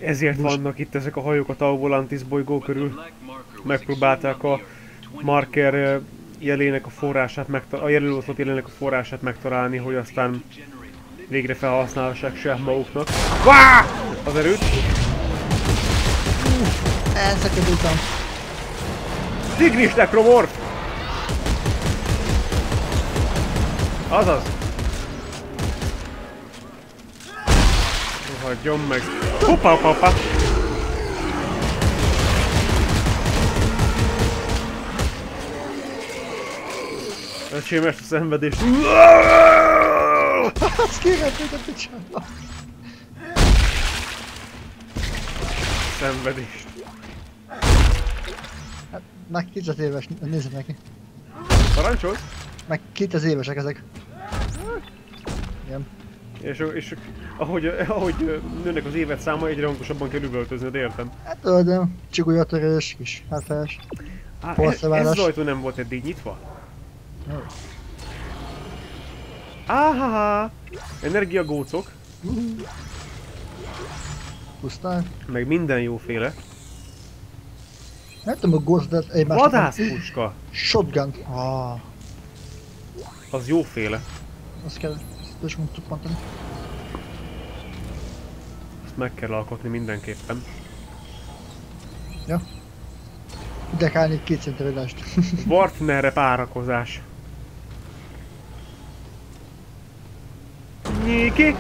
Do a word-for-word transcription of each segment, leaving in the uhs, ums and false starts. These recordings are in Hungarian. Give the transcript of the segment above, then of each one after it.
Ezért vannak itt ezek a hajók a Tau Volantis bolygó körül. Megpróbálták a marker jelének a forrását, a jelölőoszlop jelének a forrását megtalálni, hogy aztán végre felhasználhassák saját maguknak. Vá! Az erőt. Elszakadultam. Tigris Necromorph! Azaz! Hagyjon meg! Hoppá, hoppá, hoppá! Öcsém, ezt a szenvedést! Azt kérhetnék a picsába! Szenvedést! Hát, meg kétszáz éves, nézzük neki. Parancsolsz? Meg kétszáz évesek ezek. Igen. És, és ahogy, ahogy nőnek az évet száma, egyre hangosabban kell üvöltöznöd, értem? Hát tudod, csigolyatorás, kis hátás. Á, ez, ez az ajtó nem volt eddig nyitva? No. Áháhá! Energiagócok. Pusztán. Meg minden jóféle. Nem tudom, a ghost, de egymást... Vadászpuska! Shotgun. Ah. Az jóféle. Azt kell, azt is mondtuk mondani. Azt meg kell alkotni mindenképpen. Ja. Ide kell egy két centeredást. Wartnerre párakozás. Nyiki!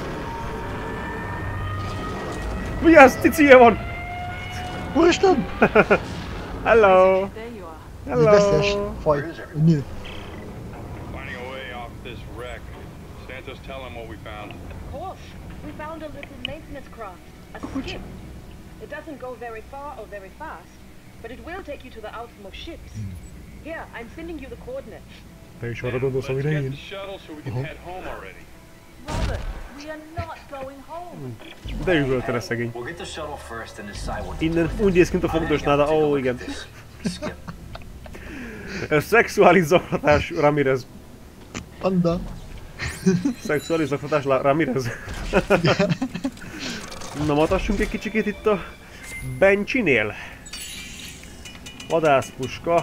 Vigyázz, cicie van! Úristen! Hello! Ez egy veszélyes faj. Nő. Finding a way off this wreck. Santos, tell him what we found. Of course. We found a little maintenance craft. A skip. It doesn't go very far or very fast, but it will take you to the outermost ships. Here, I'm sending you the coordinates. Te is arra gondolsz, amire Let's get én? the shuttle so we can head home already. Robert, we are not going home. De üvölte le szegény. We'll get the shuttle first and decide what to Innen do. úgy néz ki, mint a fogdosnál, ó oh, igen. Ez szexuális zaklatás, Ramirez. Anda. Szexuális zaklatás, Ramirez. Na, matassunk egy kicsikét itt a Bencsinél. Vadászpuska.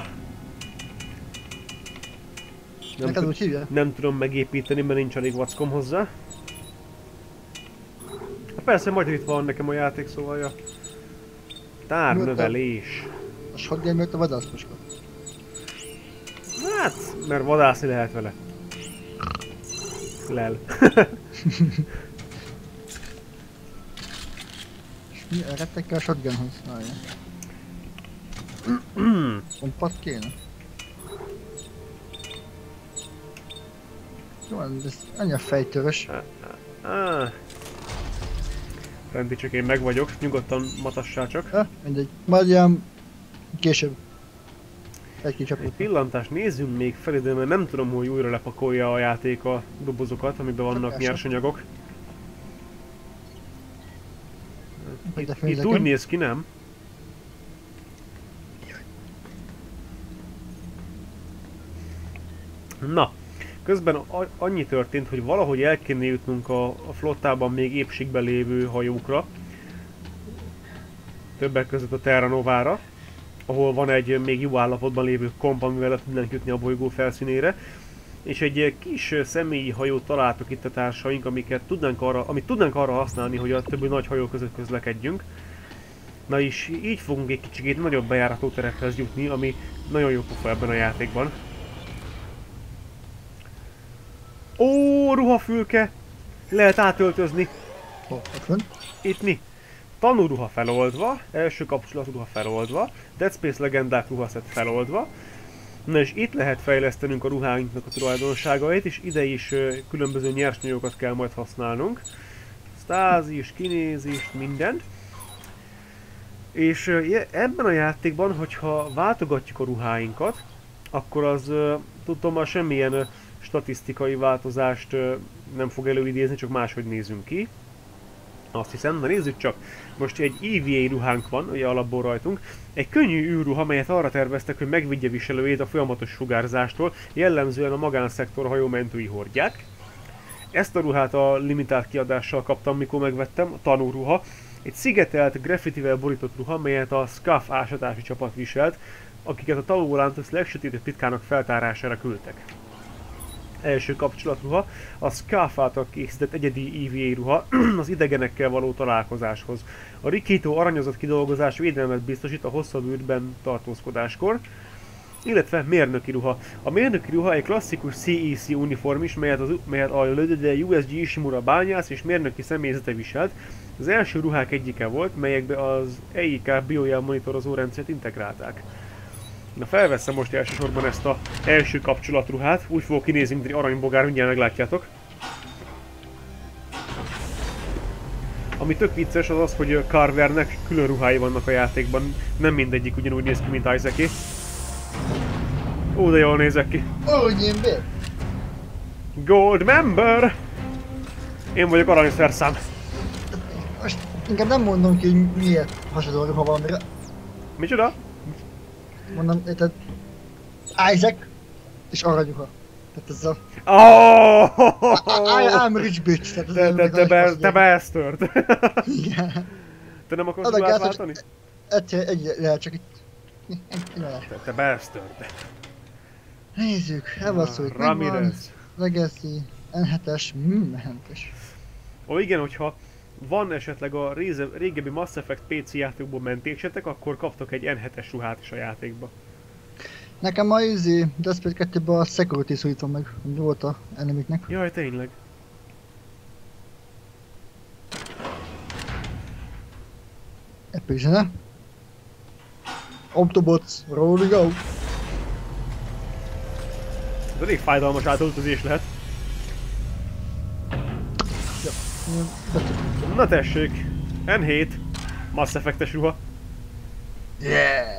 Nem, Neked úgy hívja? nem tudom megépíteni, mert nincs elég vackom hozzá. Persze, majd itt van nekem a játék, szóval ja. Tárnövelés. A shotgun miatt a vadászpuska. Hát, mert vadászni lehet vele. Lel. És mi eredtek kell a shotgunhoz? Várjál. Kompat kéne? Jó, ez annyi a fejtörös. Ah. Rendi, csak én meg vagyok, nyugodtan matassál csak. Ha, mindegy. Majd ilyen később. Egy Egy kicsapott. pillantást nézzünk még fel ide, mert nem tudom, hogy újra lepakolja a játék a dobozokat, amiben vannak Persze. nyersanyagok. Itt, Itt úgy néz ki, nem? Na, közben a- annyi történt, hogy valahogy el kéne jutnunk a, a flottában még épségben lévő hajókra. Többek között a Terra Novára, ahol van egy még jó állapotban lévő komp, amivel le tudnánk jutni a bolygó felszínére. És egy kis személyi hajót találtuk itt a társaink, amiket tudnánk arra, amit tudnánk arra használni, hogy a többi nagy hajó között közlekedjünk. Na és így fogunk egy kicsit nagyobb bejárató terekhez jutni, ami nagyon jó pofa ebben a játékban. Ó, ruhafülke! Lehet átöltözni. Oh, ott van. Itt mi? Tanúruha feloldva, első kapcsolat ruha feloldva, Dead Space legendák ruhaszett feloldva. Na és itt lehet fejlesztenünk a ruháinknak a tulajdonságait, és ide is ö, különböző nyersanyagokat kell majd használnunk. Stázis, kinézist, mindent. És ö, ebben a játékban, hogyha váltogatjuk a ruháinkat, akkor az ö, tudtommal semmilyen ö, statisztikai változást ö, nem fog előidézni, csak máshogy nézünk ki. Azt hiszem, na nézzük csak. Most egy E V A ruhánk van, ugye alapból rajtunk. Egy könnyű űrruha, melyet arra terveztek, hogy megvédje viselőjét a folyamatos sugárzástól, jellemzően a magánszektor hajómentői hordják. Ezt a ruhát a limitált kiadással kaptam, mikor megvettem, a tanúruha. Egy szigetelt, graffitivel borított ruha, melyet a Scuff ásatási csapat viselt, akiket a Tau Volantis legsötétebb titkának feltárására küldtek. Első kapcsolatruha, a Scuff által készített egyedi é vé á ruha az idegenekkel való találkozáshoz. A rikító aranyozott kidolgozás védelmet biztosít a hosszabb űrben tartózkodáskor, illetve mérnöki ruha. A mérnöki ruha egy klasszikus cé é cé uniform is, melyet, az, melyet a u es gé Ishimura bányász és mérnöki személyzete viselt. Az első ruhák egyike volt, melyekbe az e i ká biojel monitorozó rendszert integrálták. Na, felveszem most elsősorban ezt az első kapcsolatruhát, úgy fogok kinézni, mint egy aranybogár, mindjárt meglátjátok. Ami tök vicces az az, hogy Carvernek külön ruhái vannak a játékban, nem mindegyik ugyanúgy néz ki, mint Isaac-é. Ó, de jól nézek ki. Ahogy én be. Gold member! Én vagyok aranyszerszám. Most inkább nem mondom ki, hogy miért hasonló ruha valamire. Micsoda? Mondom, érted? Isaac és aranyruha. Tehát ez a... Oh! I, I'm rich bitch. Tehát ez Te, te, te, be, te bastard! Igen. Te nem akarsz Adag ruhát át, hogy váltani? egyszer egy lehet csak itt. Egy lehet. Te, te bastard! Nézzük, elvasszult, megvan. Ramirez. Legacy, en hetes, mindenhetes. Ó, igen, hogyha van esetleg a réze, régebbi Mass Effect pé cé játékból mentésetek, akkor kaptok egy en hetes ruhát is a játékba. Nekem a izé, Death Space kettőben a security suite meg, ami volt a enemiknek. Jaj, tényleg. Epic zene. Autobots, rolling out. Ez elég fájdalmas átöltözés lehet. Ja, betudom. Na tessék, en hét, Mass Effect-es ruha. Yeah!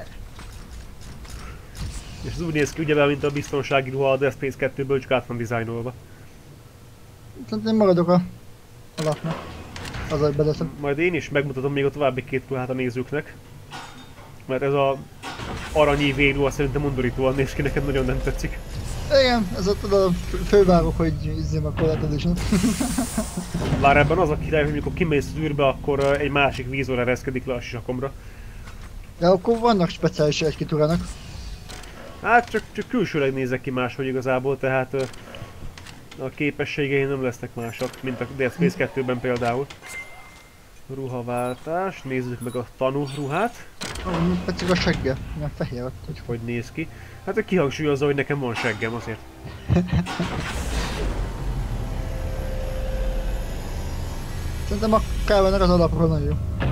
És ez úgy néz ki ugye, mint a biztonsági ruha a Death Space kettőből, csak át van dizájnolva. Szerintem én maradok a alapnak. Az, hogy bedeszem. Majd én is megmutatom még a további két ruhát a nézőknek. Mert ez a aranyi vérruha szerintem undorítóan néz ki, neked nagyon nem tetszik. Igen, ez ott oda fővárok, hogy izzem a Collected Edition. Bár ebben az a király, hogy mikor kimész az űrbe, akkor egy másik vízor ereszkedik le a sisakomra. De akkor vannak speciális egy-két urának. Hát csak, csak külsőleg nézek ki máshogy igazából, tehát ö, a képességei nem lesznek másak, mint a Dead Space kettőben például. Ruhaváltás, nézzük meg a tanú ruhát. Oh, tetszik a segge, ilyen fehér ott. Hogy hogy néz ki. Hát kihangsúlyozza, hogy nekem van seggem azért. Szerintem a kávának az alapról nagyon jó.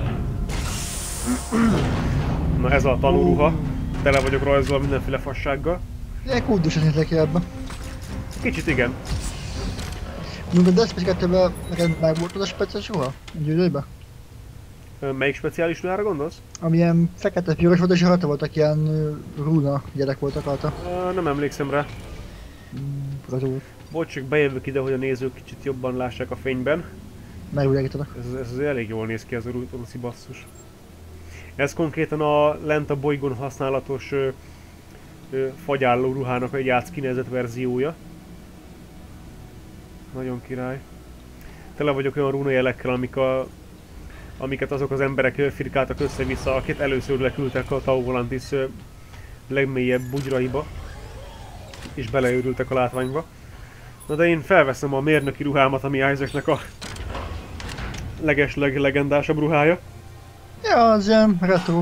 Na ez a tanúruha. Tele vagyok rajzolva mindenféle fassággal. Ilyen kultusos nézek ki ebben. Kicsit igen. Mint a Death Space kettőben neked meg volt az a speciális ruha? A gyűrűjében? Ö, Melyik speciális ruhára gondolsz? Ami ilyen fekete piros volt és rajta voltak ilyen ö, runa gyerek voltak rajta. Ö, Nem emlékszem rá. Az volt. Bocs, csak bejövök ide, hogy a nézők kicsit jobban lássák a fényben. Megvilágítanak. Ez, ez azért elég jól néz ki, ez a ruszi basszus. Ez konkrétan a lent a bolygón használatos ö, ö, fagyálló ruhának egy átszkinezett verziója. Nagyon király. Tele vagyok olyan runajelekkel, amik a, amiket azok az emberek firkáltak össze-vissza, akit először leküldtek a Tau Volantis ö, legmélyebb bugyraiba. És beleőrültek a látványba. Na de én felveszem a mérnöki ruhámat, ami Isaacnek a legesleg legendásabb ruhája. Ja, az ilyen retro.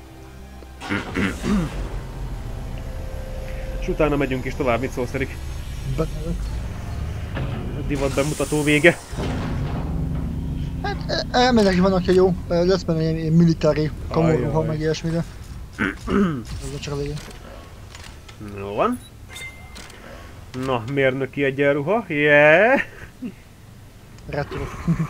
És utána megyünk is tovább, mit szólsz, Erik? Benevek. A divat bemutató vége. Hát elmennek van, aki jó. Lesz benne ilyen, ilyen militári kamorruha, Ajaj. meg ilyesmire. Ez csak a végén. Jó van. Na, mérnöki egyenruha. Yeah! Retro.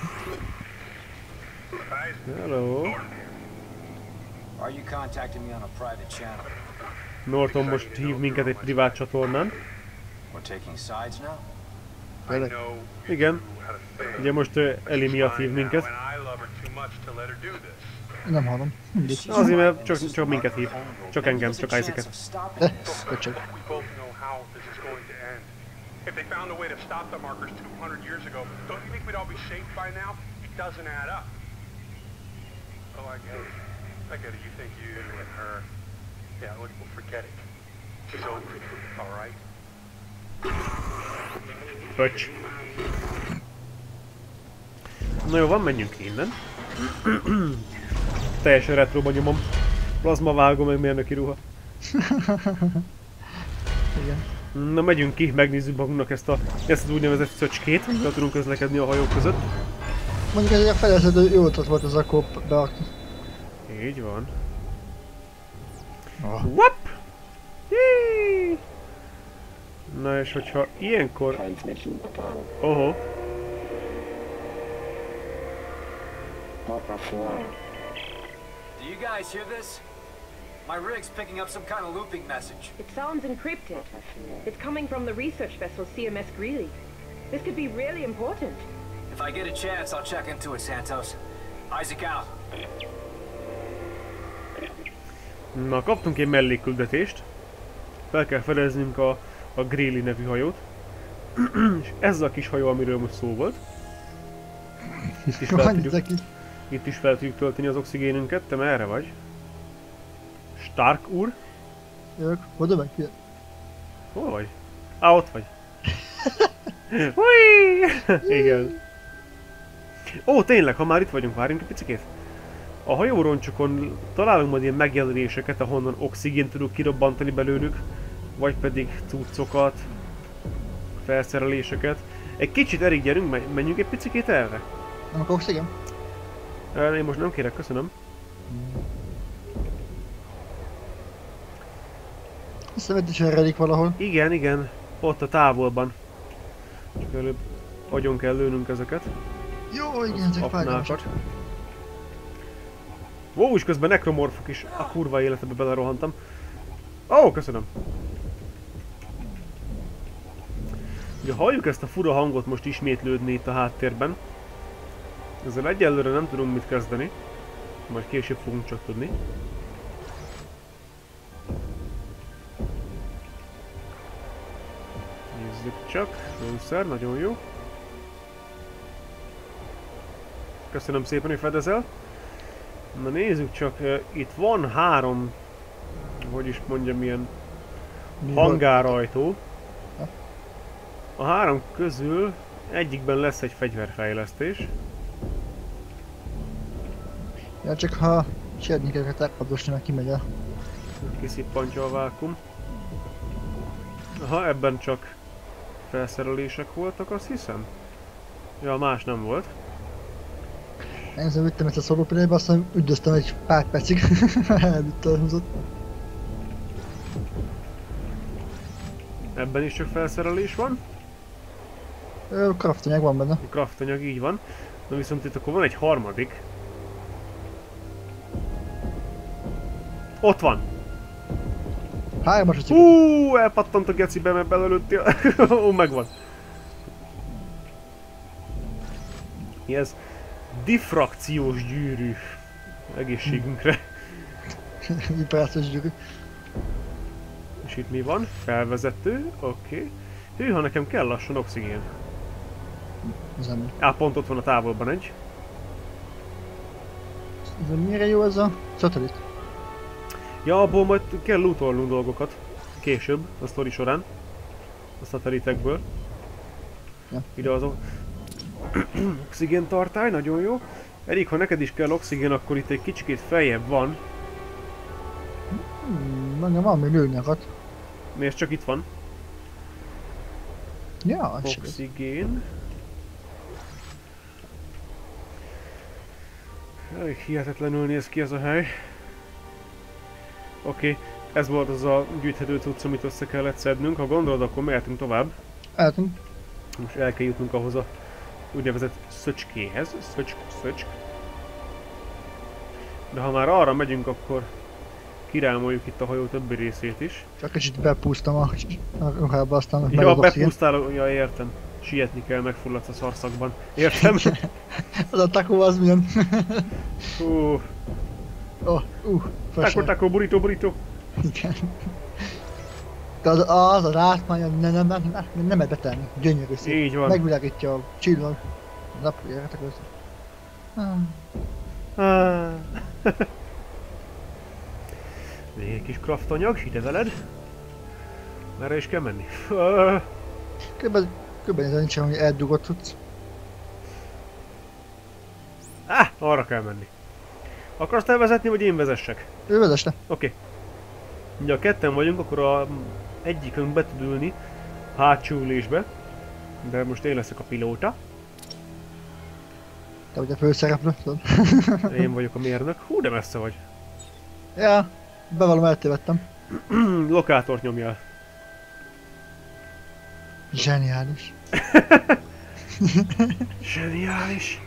Hello. Are you contacting me on a private channel? Norton most hív minket egy privát csatornán. We're taking sides now? Tényleg. Igen. Ugye most uh, Eli miatt hív minket. Nem hallom. Mindig. Azért, mert csak, csak minket hív. Csak engem, csak Isaac-et. Eh, köcsög. If they found a way to stop the markers two hundred years ago, don't you think we'd all be safe by now? It doesn't add up. I get it. I get it. You think you and her. Yeah, well, forget it. It's over. All right? Pöcs. Na jó, van, menjünk innen. Teljesen retroba nyomom. Plazma vágó, meg mérnöki ruha. Igen. Na megyünk ki, megnézzük magunknak ezt, a, ezt az úgynevezett szöcskét, amivel tudunk közlekedni a hajók között. Mondjuk ez egy felezhető jó ötlet volt az a kóp berakni. Így van. Oh. Wap! Jee! Na és hogyha ilyenkor... Oho. Do you guys hear this? My rig's picking up some kind of looping message. It sounds encrypted. It's coming from the research vessel C M S Greeley. This could be really important. If I get a chance, I'll check into it, Santos. Isaac out. Na, kaptunk egy mellékküldetést. Fel kell fedeznünk a, a Greeley nevű hajót. És ez a kis hajó, amiről most szó volt. Itt is fel tudjuk, itt is fel tudjuk tölteni az oxigénünket. Te merre vagy? Stark úr? Jövök, oda meg ki. Hol vagy? Á, ott vagy. Hui! Igen. Ó, tényleg, ha már itt vagyunk, várjunk egy picikét. A hajóroncsokon találunk majd ilyen megjelöléseket, ahonnan oxigént tudunk kirobbantani belőlük, vagy pedig cuccokat, felszereléseket. Egy kicsit elég gyerünk, menjünk egy picikét erre. Nem akarok oxigén? Én most nem kérek, köszönöm. A szemet is elredik valahol. Igen, igen, ott a távolban. Csak előbb agyon kell lőnünk ezeket. Jó, igen, ezek fájdalmasak. Wow, és közben nekromorfok is a kurva életebe belerohantam. Ó, oh, köszönöm. Ugye halljuk ezt a fura hangot most ismétlődni itt a háttérben. Ezzel egyelőre nem tudunk mit kezdeni. Majd később fogunk csak tudni. Nézzük csak. Lőszer, nagyon jó. Köszönöm szépen, hogy fedezel. Na nézzük csak, uh, itt van három, hogy is mondjam, ilyen hangárajtó. A három közül egyikben lesz egy fegyverfejlesztés. Ja, csak ha sérnyékeket elkapdosni, meg kimegy el. Kiszippantja a vákum. Aha, ebben csak felszerelések voltak, azt hiszem. Ja, más nem volt. Én ezzel vittem ezt a szorulpirányba, aztán üldöztem egy pár percig. Elvitte elhúzott. Ebben is csak felszerelés van. Kraftanyag van benne. Kraftanyag, így van. Na viszont itt akkor van egy harmadik. Ott van! Hármas a cikk. Hú, elpattant a gecibe, mert belelőttél. Ó, megvan. Mi ez? Diffrakciós gyűrű. Egészségünkre. Vibrációs gyűrű. És itt mi van? Felvezető, oké. Okay. Hűha, nekem kell lassan oxigén. Zemi. Á, pont ott van a távolban egy. De mire jó ez a szatellit? Ja, abból majd kell lootolnunk dolgokat. Később, a sztori során. A szatelitekből. Ja. Ide az oxigén tartály, nagyon jó. Erik, ha neked is kell oxigén, akkor itt egy kicsikét feljebb van. Hmm, engem van még lőnyakat. Nézd, csak itt van. Ja, ez Oxigén. Elég hihetetlenül néz ki ez a hely. Oké, okay. Ez volt az a gyűjthető cucc, amit össze kellett szednünk. Ha gondolod, akkor mehetünk tovább. Eltünk. Most el kell jutnunk ahhoz a úgynevezett szöcskéhez. Szöcsk, szöcsk. De ha már arra megyünk, akkor kirámoljuk itt a hajó többi részét is. Csak kicsit bepúztam a, a ruhába, aztán meg Ja, bepúztál, ja, értem. Sietni kell, megfulladsz a szarszakban. Értem? Az a taco az milyen? Hú. Oh, uh, Taco, taco, burrito, burrito. Igen. Az, az a rátmány, nem, nem, nem, nem, nem lehet betelni. Gyönyörű szép. Így van. Megvilágítja a csillag. Napjáratok össze. Ah. Ah. Még egy kis kraftanyag, ide veled. Merre is kell menni? Körülbelül, körülbelül nincsen, hogy eldugott tudsz. Ah, arra kell menni. Akarsz te vezetni, vagy én vezessek? Ő vezess le. Oké. Okay. Ugye a ketten vagyunk, akkor a egyikünk be tud ülni a hátsó ülésbe. De most én leszek a pilóta. Te vagy a főszereplő, tudod? Én vagyok a mérnök. Hú, de messze vagy. Ja, bevallom, eltévedtem. Lokátort nyomjál. Zseniális. Zseniális.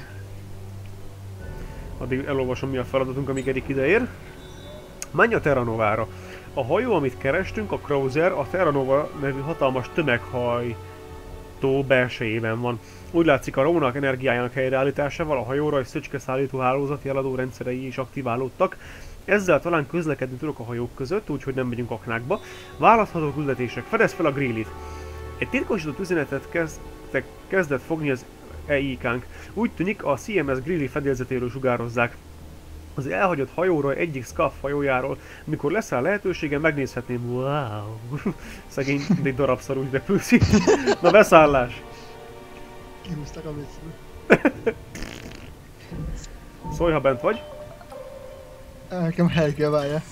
Addig elolvasom, mi a feladatunk, amíg Erik ideér. Menj a Terra Novára. A hajó, amit kerestünk, a Cruiser, a Terra Nova nevű hatalmas tömeghajtó belsejében van. Úgy látszik, a Rónak energiájának helyreállításával a hajóra egy szöcskeszállító hálózat jeladó rendszerei is aktiválódtak. Ezzel talán közlekedni tudok a hajók között, úgyhogy nem megyünk aknákba. Választható küldetések. Fedezd fel a Greely-t. Egy titkosított üzenetet kezdtek, kezdett fogni az E I K-nk. Úgy tűnik, a C M S Greely fedélzetéről sugározzák. Az elhagyott hajóra egyik Scuff hajójáról, mikor lesz rá lehetősége, megnézhetném. Wow! Szegény, de egy darab szar úgy repülsz itt. Na, beszállás! Kihúztak a viccből. Szólj, ha bent vagy. Nekem hely kell, várja.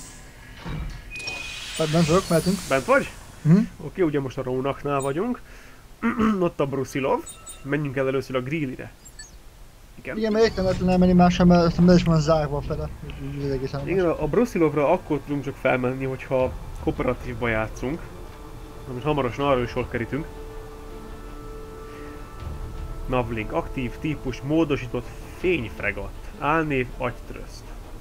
Bent vagyok, mehetünk. Bent vagy? Hm? Oké, okay, ugye most a Rónaknál vagyunk. Ott a Brusilov. Menjünk el először a Greely-re. Igen. Igen, mert értem, mert nem menni másra, mert azt be is van zárva a fele. Ez egészen Igen, a Brusilovra akkor tudunk csak felmenni, hogyha kooperatívba játszunk. Most hamarosan arra is sor kerítünk. Navlink, aktív típus, módosított fényfregat. Álnév, agytröszt.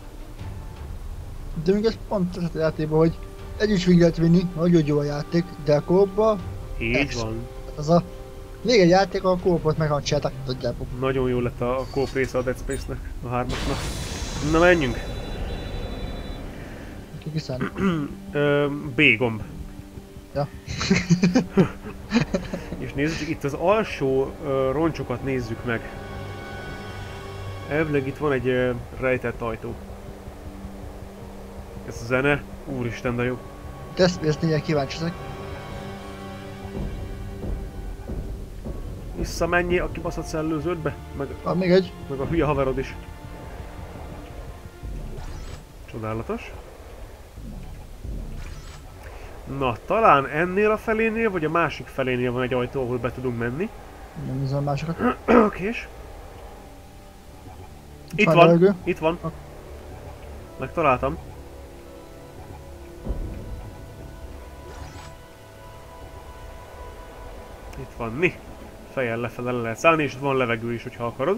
De még ez pont az a játékban, hogy együtt végig lehet vinni, nagyon jó a játék, de a kópba Így Ex. van. az a még egy játék, a kópot meghancsolták, tudjátok. Nagyon jó lett a coop része a Dead Space-nek, a hármasnak. Na, menjünk! Ki kiszállni. Ö, B gomb. Ja. És nézzük, itt az alsó ö, roncsokat nézzük meg. Elvileg itt van egy ö, rejtett ajtó. Ez a zene, úristen, de jó. Ezt ezt négyel kíváncsi ezek. Visszamenjél a kibaszott szellőződbe, meg, Van még egy. meg a hülye haverod is. Csodálatos. Na, talán ennél a felénél, vagy a másik felénél van egy ajtó, ahol be tudunk menni. Nem nézem a másokat. Okés. Itt van van, levegő. itt van. Megtaláltam. Itt van mi. Fejjel lefele le lehet szállni, és itt van levegő is, hogyha akarod.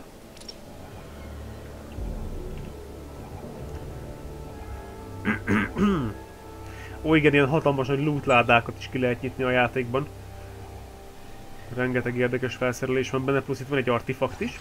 Ó, igen, ilyen hatalmas nagy lootládákat is ki lehet nyitni a játékban. Rengeteg érdekes felszerelés van benne, plusz itt van egy artifakt is.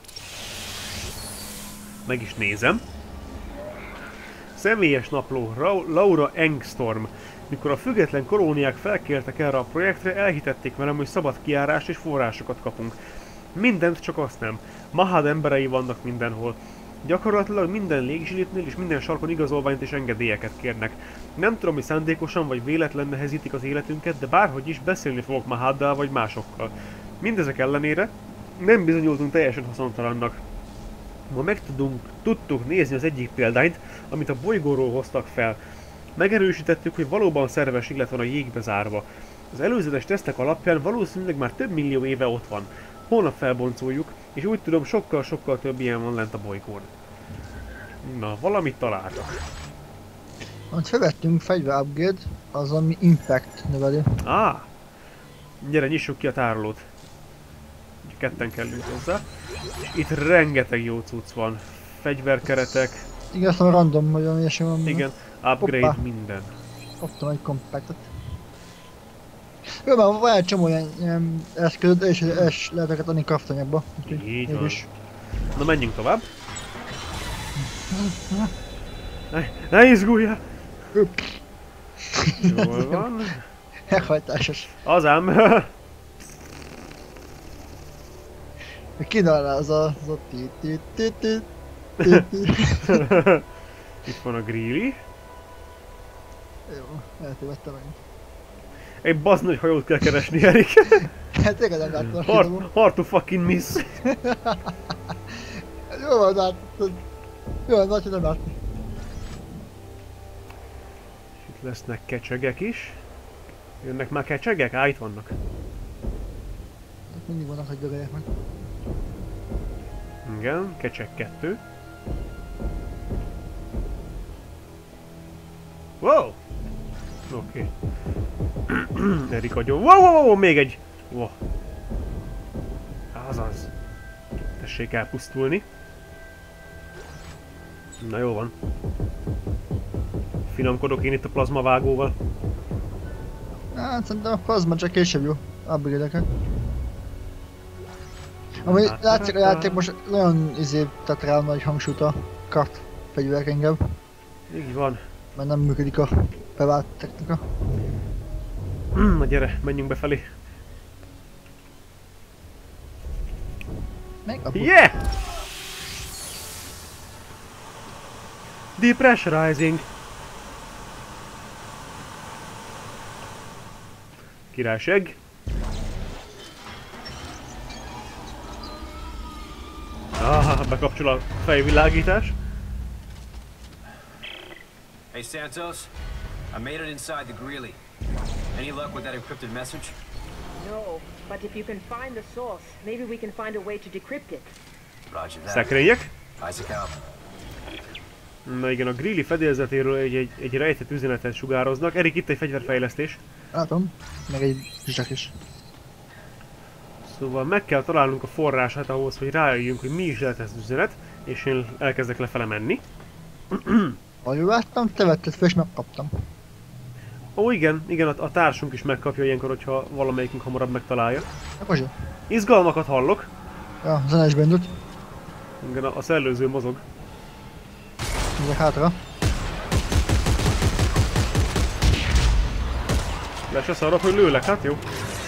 Meg is nézem. Személyes napló, Ra Laura Engstorm. Mikor a független kolóniák felkértek erre a projektre, elhitették velem, hogy szabad kijárást és forrásokat kapunk. Mindent, csak azt nem. Mahad emberei vannak mindenhol. Gyakorlatilag minden légzsilitnél és minden sarkon igazolványt és engedélyeket kérnek. Nem tudom, hogy szándékosan vagy véletlen nehezítik az életünket, de bárhogy is beszélni fogok Mahaddal vagy másokkal. Mindezek ellenére nem bizonyultunk teljesen haszontalannak. Ma meg tudunk, tudtuk nézni az egyik példányt, amit a bolygóról hoztak fel. Megerősítettük, hogy valóban szerves élet van a jégbe zárva. Az előzetes tesztek alapján valószínűleg már több millió éve ott van. Holnap felboncoljuk, és úgy tudom, sokkal-sokkal több ilyen van lent a bolygón. Na, valamit találtak. Amit felvettünk fegyver upgrade, az ami impact növeli. Á! Gyere, nyissuk ki a tárolót. Ketten kellünk hozzá. És itt rengeteg jó cucc van. Fegyverkeretek. Igen, azt a random, vagy valami ilyesmi van. Igen, upgrade, Hoppá. minden. Ott van egy compactet. Jó, mert van egy csomó ilyen, ilyen eszközöd, és, és lehet őket adni kraftanyagba. Így van. Na, menjünk tovább. Ne, ne izguljál! Jól van. Meghajtásos. Az ám. Kínál az a... az a ti ti ti ti. Itt van a Greely. Jó, eltévedtem meg. Egy bazd nagy hajót kell keresni, Erik. Hát tényleg nem láttam a Hard, videót. hard to fucking miss. Jó van, látod. Jó van, nagy, hogy nem látni. Itt lesznek kecsegek is. Jönnek már kecsegek? Á, itt vannak. Mindig vannak, hogy dögöljek meg. Igen, kecseg kettő. Wow! Oké. Okay. Erik agyon. Wow, wow, wow, még egy! Wow. Azaz. Tessék elpusztulni. Na jó van. Finomkodok én itt a plazmavágóval. Hát szerintem a plazma csak később jó. Upgrade-eket. Ami látszik a játék most nagyon izé tett rá nagy hangsúlyt a kart fegyverek engem. Így van. Mert nem működik a bevált technika. Na gyere, menjünk befelé. Meg a Yeah! Depressurizing. Királyság. Ah, bekapcsol a fejvilágítás. Hey, Santos. I made it inside the Greely. Any luck with that encrypted message? No, but if you can find the source, maybe we can find a way to decrypt it. Roger that. Szekrények. Isaac out. Na igen, a Greely fedélzetéről egy, egy, egy rejtett üzenetet sugároznak. Erik, itt egy fegyverfejlesztés. látom. Meg egy zsák is. Szóval meg kell találnunk a forrását ahhoz, hogy rájöjjünk, hogy mi is lehet ez az üzenet, és én elkezdek lefele menni. Ha jól láttam, te vetted fel és megkaptam. Ó igen, igen, a, a társunk is megkapja ilyenkor, hogyha valamelyikünk hamarabb megtalálja. Akkor jó. Izgalmakat hallok. Ja, zene is bendült. Igen, a, a szellőző mozog. Ezek hátra. Le se szarok, hogy lőlek, hát jó.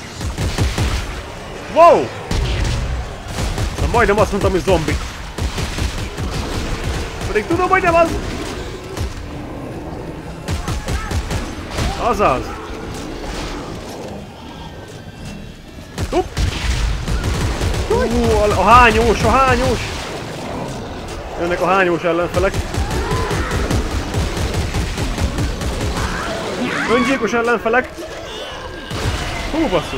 Wow! Na majdnem azt mondtam, hogy zombi. Pedig tudom, hogy nem az! Azaz! Hopp! Ú, a, a hányós, a hányós! Jönnek a hányós ellenfelek. Öngyilkos ellenfelek. Hú, basszus!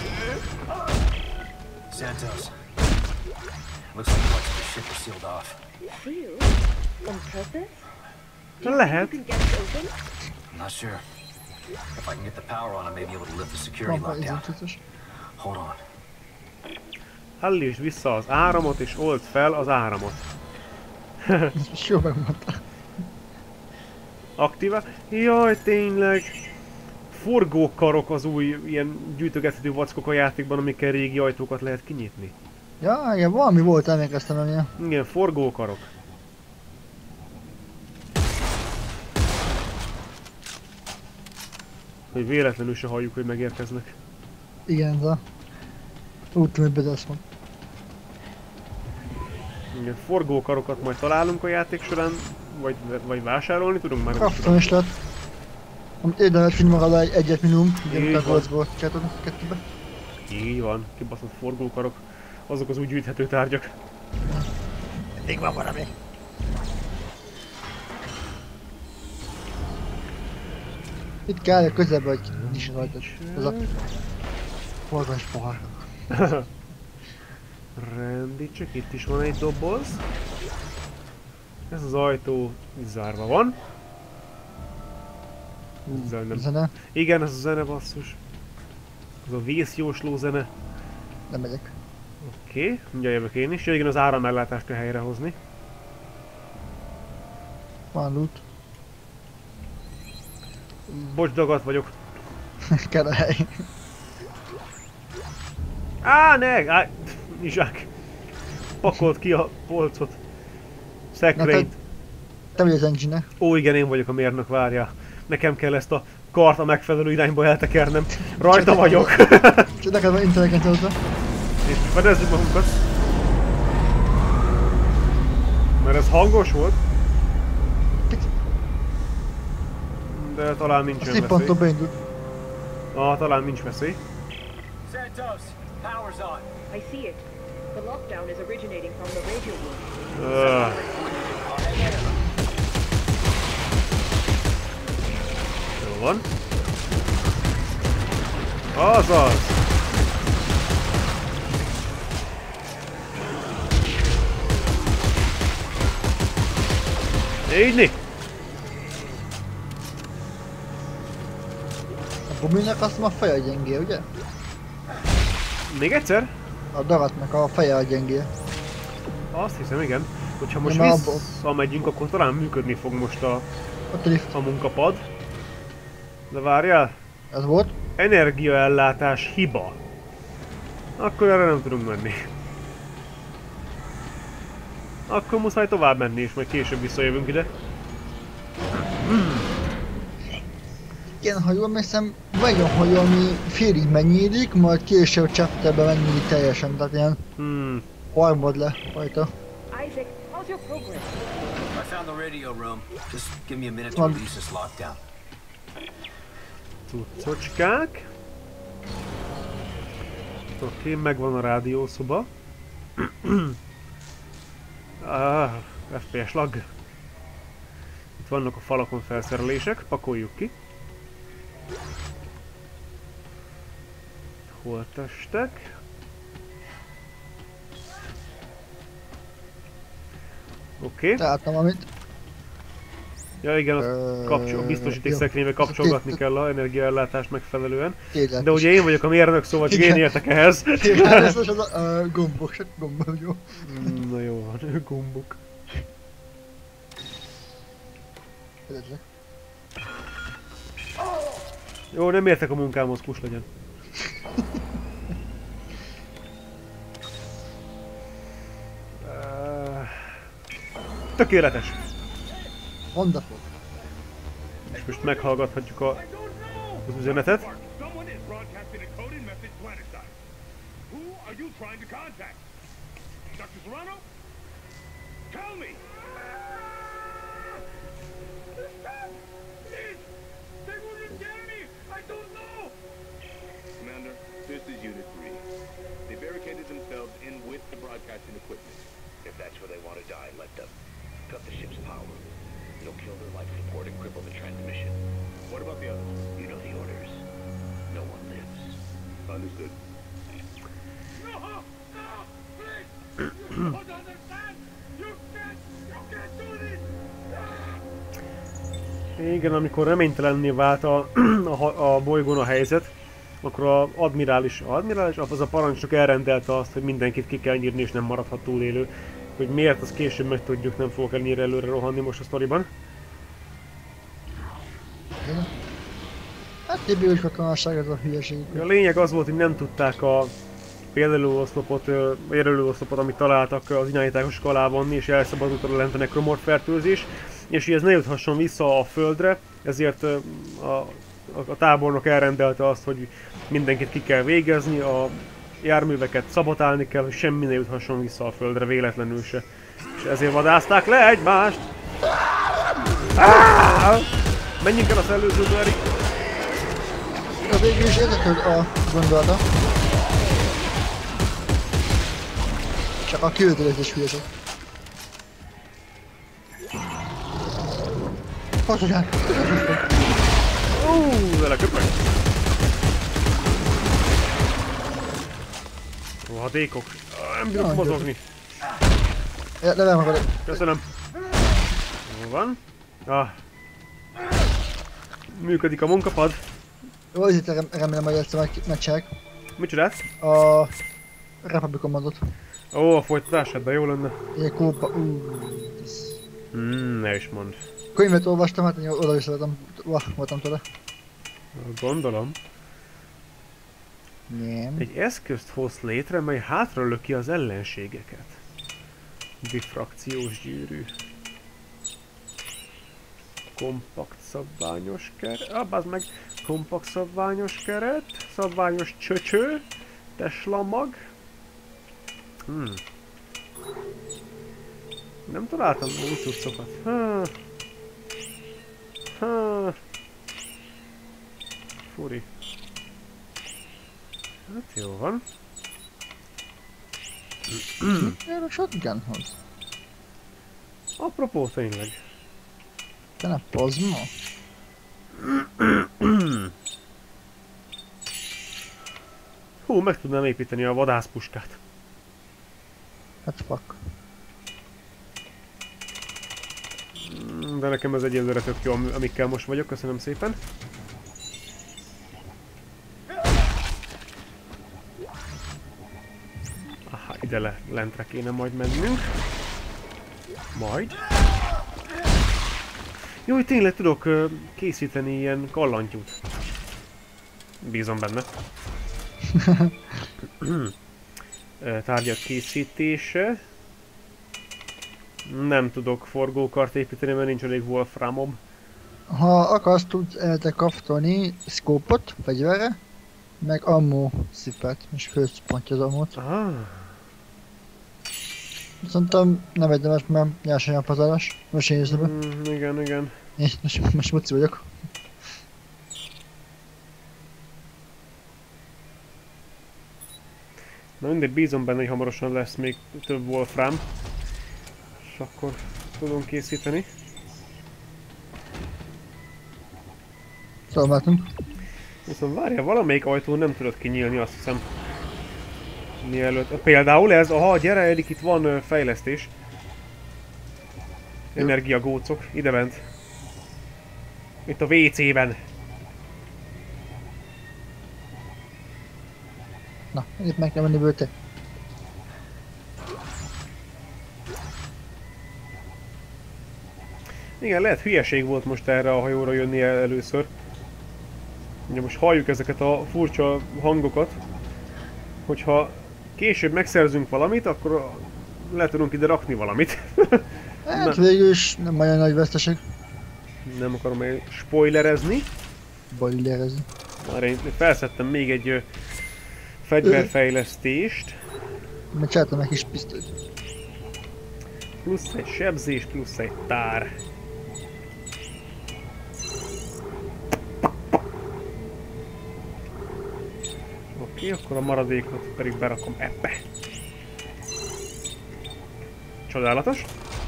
Santos. Looks like parts of the ship are sealed off. Sealed? On purpose? Lehet. You can get it open? I'm not sure. If I can get the power on, I may be able to lift the security Van lock down. izé Hold on. Állítsd vissza az áramot és old fel az áramot. És jó megmondta. Aktíva? Jaj, tényleg! Forgókarok az új ilyen gyűjtögethető vackok a játékban, amikkel régi ajtókat lehet kinyitni. Ja, igen, valami volt, emlékeztem amilyen. Igen, forgókarok. Hogy véletlenül se halljuk, hogy megérkeznek. Igen, de... Úgy tudom, hogy bedesz van. Igen, forgókarokat majd találunk a játék során, vagy, vagy vásárolni tudunk már. Krafton is lett. Amit érdemes finni maga egy egyet minimum, Így ugye a van. golcból kettőbe. kettőbe. Így van, kibaszott forgókarok. Azok az új gyűjthető tárgyak. Még van valami. Itt kell a közelbe, hogy nyisd rajtad. Ez a... forgás pohár. Rendi, csak itt is van egy doboz. Ez az ajtó zárva van. Zene. Zene, Igen, ez a zene basszus. Ez a vészjósló zene. nem megyek. Oké, okay, mindjárt jövök én is. Ja, igen, az áramellátást kell helyrehozni. Van loot. Bocs, dagat vagyok. Kell a hely. Á, ne! Á, Izsák! Pakolt ki a polcot. Szekrényt. Te vagy az engine-e. Ó, igen, én vagyok a mérnök, várjál. Nekem kell ezt a kart a megfelelő irányba eltekernem. Rajta vagyok. Csak neked van intelligencia hozzá. És fedezzük magunkat. Mert ez hangos volt. De talán nincsen Azt veszély. szippantom beindult. Ah, talán nincs veszély. Santos, power's on. I see it. The lockdown is originating from the radio room. Öh. Jó van. Azaz! Így. A Buminek azt a feje gyengé, ugye? Még egyszer? A dagatnak a feje a gyengé. Azt hiszem, igen. Hogyha most Ja, már abból- visszamegyünk, akkor talán működni fog most a, Ott a lift. a munkapad. De várjál, Ez volt. energiaellátás hiba. Akkor erre nem tudunk menni. Akkor muszáj tovább menni, és majd később visszajövünk ide. Igen, ha jól emlékszem, vagyon, hogy ami félig megnyílik, majd később chapterben megnyílik teljesen, tehát ilyen Hmm. harmad le rajta. Isaac, how's your progress? I found the radio room. Just give me a minute to Come on. release this lockdown. Cuccocskák. Oké, okay, megvan a rádiószoba. ah, ef pé es lag. Itt vannak a falakon felszerelések, pakoljuk ki. Holttestek. Oké. Okay. Találtam amit. Ja igen, azt Ö, kapcsol, biztosíték jó. szekrénybe kapcsolgatni kell a energiaellátást megfelelően. Tényleg. De ugye én vagyok a mérnök, szóval csak én Igen. értek ehhez. Igen, ez az a uh, gombok, csak gombok, jó. Mm, Na jó van, gombok. Eredetileg. Jó, nem értek a munkámhoz, kus legyen. Ö, Tökéletes. Wonderful. És most meghallgathatjuk a, az üzenetet. Someone is broadcasting a coded message planetside. Who are you trying to contact? Doctor Serrano? Tell me! Please! They wouldn't tell me! I don't know! Commander, this is Unit three. They barricaded themselves in with the broadcasting equipment. If that's where they want to die, let them. Cut the ship's power. It'll kill their life support and cripple the transmission. What about the others? You know the orders. No one lives. Understood. No! No! Please! You don't understand! You can't! You can't do this! Igen, amikor reménytelenné vált a, a, a bolygón a helyzet, akkor a admirális, a admirális, az a parancsnok elrendelte azt, hogy mindenkit ki kell nyírni és nem maradhat túlélő. Hogy miért, azt később megtudjuk, nem fogok ennyire előre rohanni most a sztoriban. Hát tibbius katonasság ez a hülyeség. A lényeg az volt, hogy nem tudták a érlelőoszlopot, érlelőoszlopot, amit találtak az irányítások alá vonni, és elszabadult a lent a nekromorf fertőzés, és hogy ez ne juthasson vissza a földre, ezért a, a, a tábornok elrendelte azt, hogy mindenkit ki kell végezni, a járműveket szabotálni kell, hogy semmi ne juthasson vissza a földre, véletlenül se. És ezért vadázták le egymást! Ah! Menjünk el a szellőzőbe, Erik! A végül is érdekel a gondolata. Csak a küldölés hülyeség. Hagyják! Ó, vele köpök! Rohadékok! Nem bírok mozogni! Levem magad. Köszönöm! Jó van. Ah. Működik a munkapad. Jó, itt remélem, hogy ezt megcsinálják. Mit csinálsz? A Republic Commandot. Ó, a folytatás, ebben jó lenne. Ilyen kópa... Uh, Hmm, ne is mondd. könyvet olvastam, hát én oda is voltam, voltam tőle. Gondolom. Nem. Egy eszközt hoz létre, mely hátralöki az ellenségeket. Diffrakciós gyűrű. Kompakt szabványos keret. Ah, bázd meg. Kompakt szabványos keret. Szabványos csöcső. Tesla mag. Hmm. Nem találtam új cuccokat. Ha. Ha. Furi. Hát jó van. Miért a shotgunhoz? Apropó, tényleg. Te ne plazma? Hú, meg tudnám építeni a vadászpuskát. Hát fuck. De nekem ez egyelőre tök jó, amikkel most vagyok, köszönöm szépen. Aha, ide le, lentre kéne majd mennünk. Majd. Jó, hogy tényleg tudok uh, készíteni ilyen kallantyút. Bízom benne. Tárgyak készítése. Nem tudok forgókart építeni, mert nincs elég wolframom. Ha akarsz, tudsz elte craftolni szkópot, fegyverre, meg ammo szipet, és főzpontja az ammót. Ah. Szerintem nem érdemes, mert nyersanyagpazarlás. Most én érzem be. Mm, igen, igen. Én most, most muci vagyok. Na mindegy, bízom benne, hogy hamarosan lesz még több wolfram. És akkor tudunk készíteni. Szóval látunk. Viszont várjál, valamelyik ajtón nem tudod kinyílni, azt hiszem. Mielőtt. Például ez, aha, gyere, Erik, itt van ö, fejlesztés. Energiagócok, ide bent. Itt a vé cében. Na, itt meg kell menni bőte. Igen, lehet hülyeség volt most erre a hajóra jönni el először. Ugye most halljuk ezeket a furcsa hangokat. Hogyha később megszerzünk valamit, akkor le tudunk ide rakni valamit. Hát végül is nem olyan nagy veszteség. Nem akarom el spoilerezni. Balilerezni. Már én felszedtem még egy ö, fegyverfejlesztést. Mert csináltam egy kis pisztolyt. Plusz egy sebzés, plusz egy tár. Oké, akkor a maradékot pedig berakom ebbe. Csodálatos.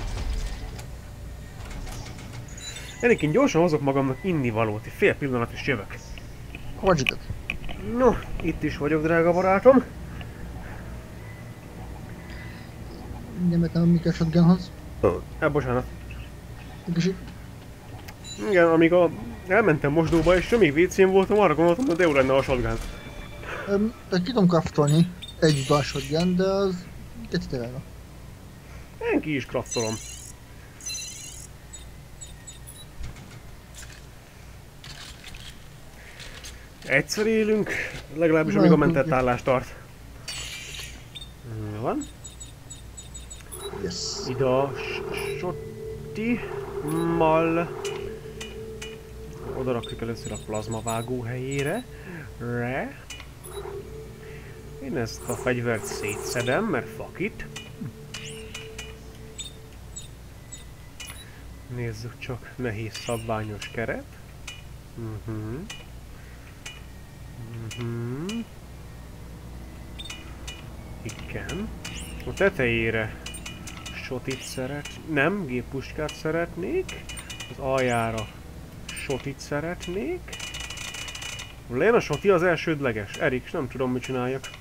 Erik, én gyorsan hozok magamnak innivalót, egy fél pillanat is jövök. Hogy itt? No, itt is vagyok, drága barátom. Nem mentem a Mika shotgunhoz. Hát bocsánat. Egy kicsit. Igen, amíg a... elmentem mosdóba és még vécén voltam, arra gondoltam, hogy de jó lenne a shotgun. Um, ki tudom craftolni egy bal shotgun, de az két drága. Én ki is craftolom. Egyszer élünk, legalábbis amíg a mentett állás tart. Jó van. Yes. Ide a sotti mal. Oda rakjuk először a plazmavágó helyére. Re. Én ezt a fegyvert szétszedem, mert fuck it. Nézzük csak, nehéz szabványos keret. Uh-huh. Uh-huh. Igen. A tetejére sotit szeret... Nem, géppuskát szeretnék. Az aljára sotit szeretnék. Legyen a soti az elsődleges. Erik, nem tudom, mit csináljak.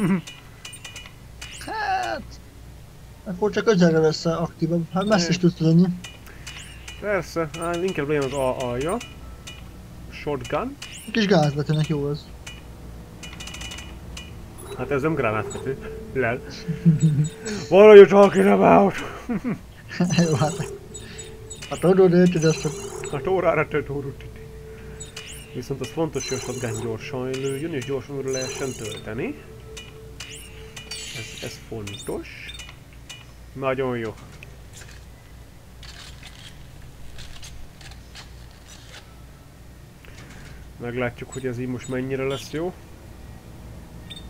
Hát... Akkor csak közelre lesz aktívabb. Hát messze is tudsz lenni. Persze, hát inkább legyen az a alja. Shotgun. Kis gázvetőnek jó az. Hát ez nem gránátvető. Lel. What are you talking about? Jó, hát. Hát tudod, érted ezt a... Hát órára tört. Viszont az fontos, hogy a shotgun gyorsan lőjön és gyorsan újra lehessen tölteni. Ez, ez fontos. Nagyon jó. Meglátjuk, hogy ez így most mennyire lesz jó.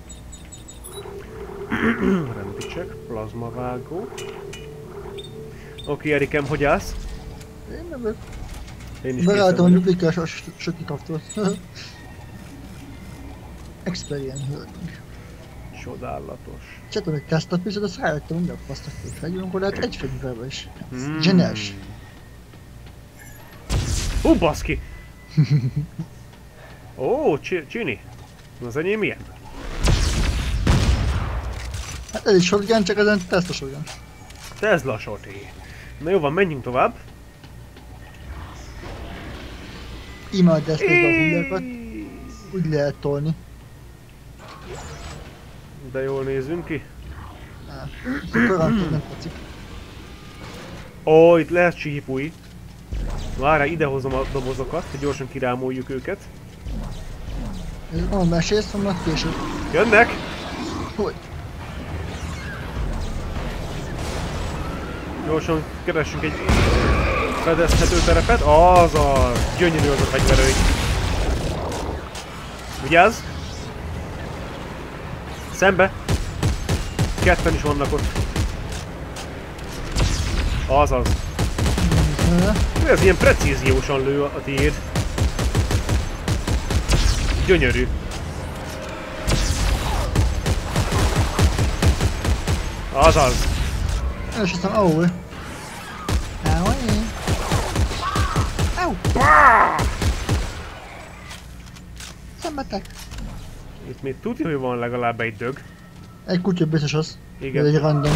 Rendicsek, plazmavágó. Oké, Erikem, hogy állsz? Én nem vagyok. Én is Beálltam a készen vagyok. duplikás a söki kapcsolat. Experience learning. Csodálatos. Csetem egy tesztapizod, azt rájöttem, hogy a fasztak hogy fegyünk, akkor lehet egy fegyverbe is. Hmm. Zseniás. Hú, baszki! Ó, Csi- Csini. Az enyém milyen? Hát ez is shotgun, csak ezen teszt a shotgun. Tesla sorté. Na jó van, menjünk tovább. Imád ezt a hullákat, úgy lehet tolni. De jól nézünk ki. A karantot nem tetszik. Ó, itt lehet sípúj. Várjál, idehozom a dobozokat, hogy gyorsan kirámoljuk őket. Ez van mesélsz, van majd később. Jönnek! Hogy? Gyorsan keressünk egy fedezhető terepet. Azaz! Gyönyörű az a fegyverői. Vigyázz! Szembe! Ketten is vannak ott. Azaz! Ez ilyen precíziósan lő a tiéd. Gyönyörű. Azaz! És aztán ahol. Ahol én. Au! Szembetek. Itt még tudja, hogy van legalább egy dög. Egy kutya biztos az. Igen. Ez egy random.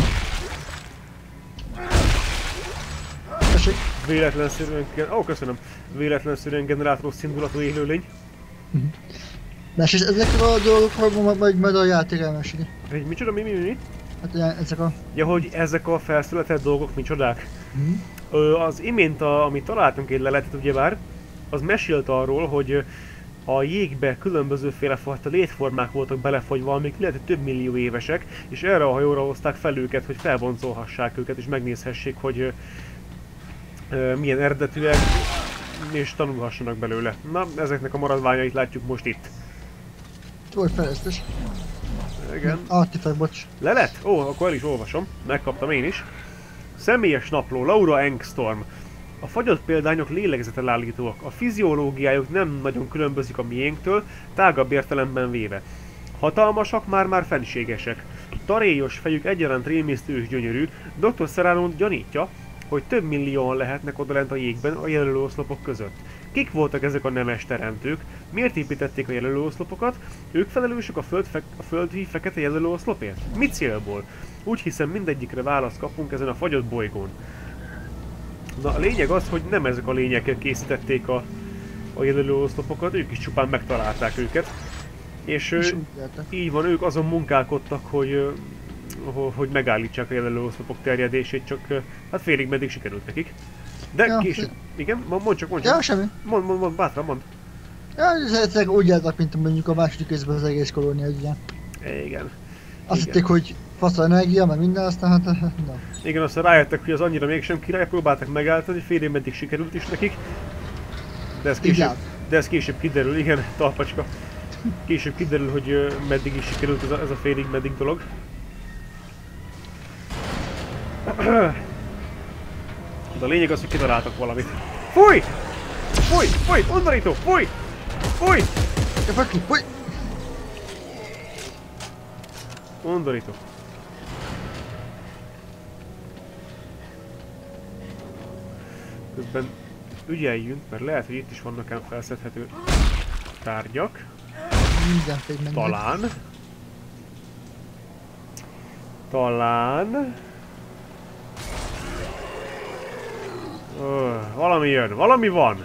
Tessék. Véletlenszerűen... Ó, oh, köszönöm. Véletlenszerűen generátoros indulatú élőlény. Mesélsz ezekről a dolgokról, majd, majd, majd a játék elmeséli. Hogy micsoda, mi, mi, mi, mi? Hát ilyen, ezek a... Ja, hogy ezek a felszületett dolgok micsodák. Mhm. Ö, az imént, a, amit találtunk egy leletet ugyebár, az mesélt arról, hogy a jégbe különbözőféle fajta létformák voltak belefagyva, amik lehet, hogy több millió évesek, és erre a hajóra hozták fel őket, hogy felvonzolhassák őket, és megnézhessék, hogy ö, ö, milyen eredetűek, és tanulhassanak belőle. Na, ezeknek a maradványait látjuk most itt. Volt fejlesztés. Igen. Artifact, bocs. Lelet? Ó, akkor el is olvasom. Megkaptam én is. Személyes napló, Laura Engstorm. A fagyott példányok lélegzetelállítóak. A fiziológiájuk nem nagyon különbözik a miénktől, tágabb értelemben véve. Hatalmasak, már-már fenségesek. Tarélyos fejük egyaránt rémisztő és gyönyörű. doktor Serrano gyanítja, hogy több millióan lehetnek odalent a jégben a jelölőoszlopok között. Kik voltak ezek a nemes teremtők? Miért építették a jelölőoszlopokat? Ők felelősök a, föld fe a földi fekete jelölőoszlopért? Mi célból? Úgy hiszem, mindegyikre választ kapunk ezen a fagyott bolygón. Na, a lényeg az, hogy nem ezek a lényekkel készítették a, a jelölőoszlopokat, ők is csupán megtalálták őket. És És ő, úgy érte. így van, ők azon munkálkodtak, hogy, ö, ho- hogy megállítsák a jelölőoszlopok terjedését, csak ö, hát félig meddig sikerült nekik. De Ja, később... Igen? Mondd csak, mondd Ja, csak. semmi. Mond, mond, mond, bátran mond. Ja, ezek úgy jártak, mint mondjuk a második részben az egész kolónia, ugye. Igen. Azt Igen. hitték, hogy fasz a energia, meg minden, aztán hát... Na. Igen, aztán rájöttek, hogy az annyira mégsem király, próbáltak megállítani, fél év meddig sikerült is nekik. De ez később, Igen. de ez később kiderül, igen, talpacska. Később kiderül, hogy ö, meddig is sikerült ez a, ez a félig meddig dolog. De a lényeg az, hogy kitaláltak valamit. Fúj! Fúj! Fúj! Undorító! Fúj! Fúj! Ja, fuck you, fúj! Undorító. Közben ügyeljünk, mert lehet, hogy itt is vannak ám felszedhető tárgyak. Minden fél mennek. Talán. Talán. Ö, valami jön, valami van.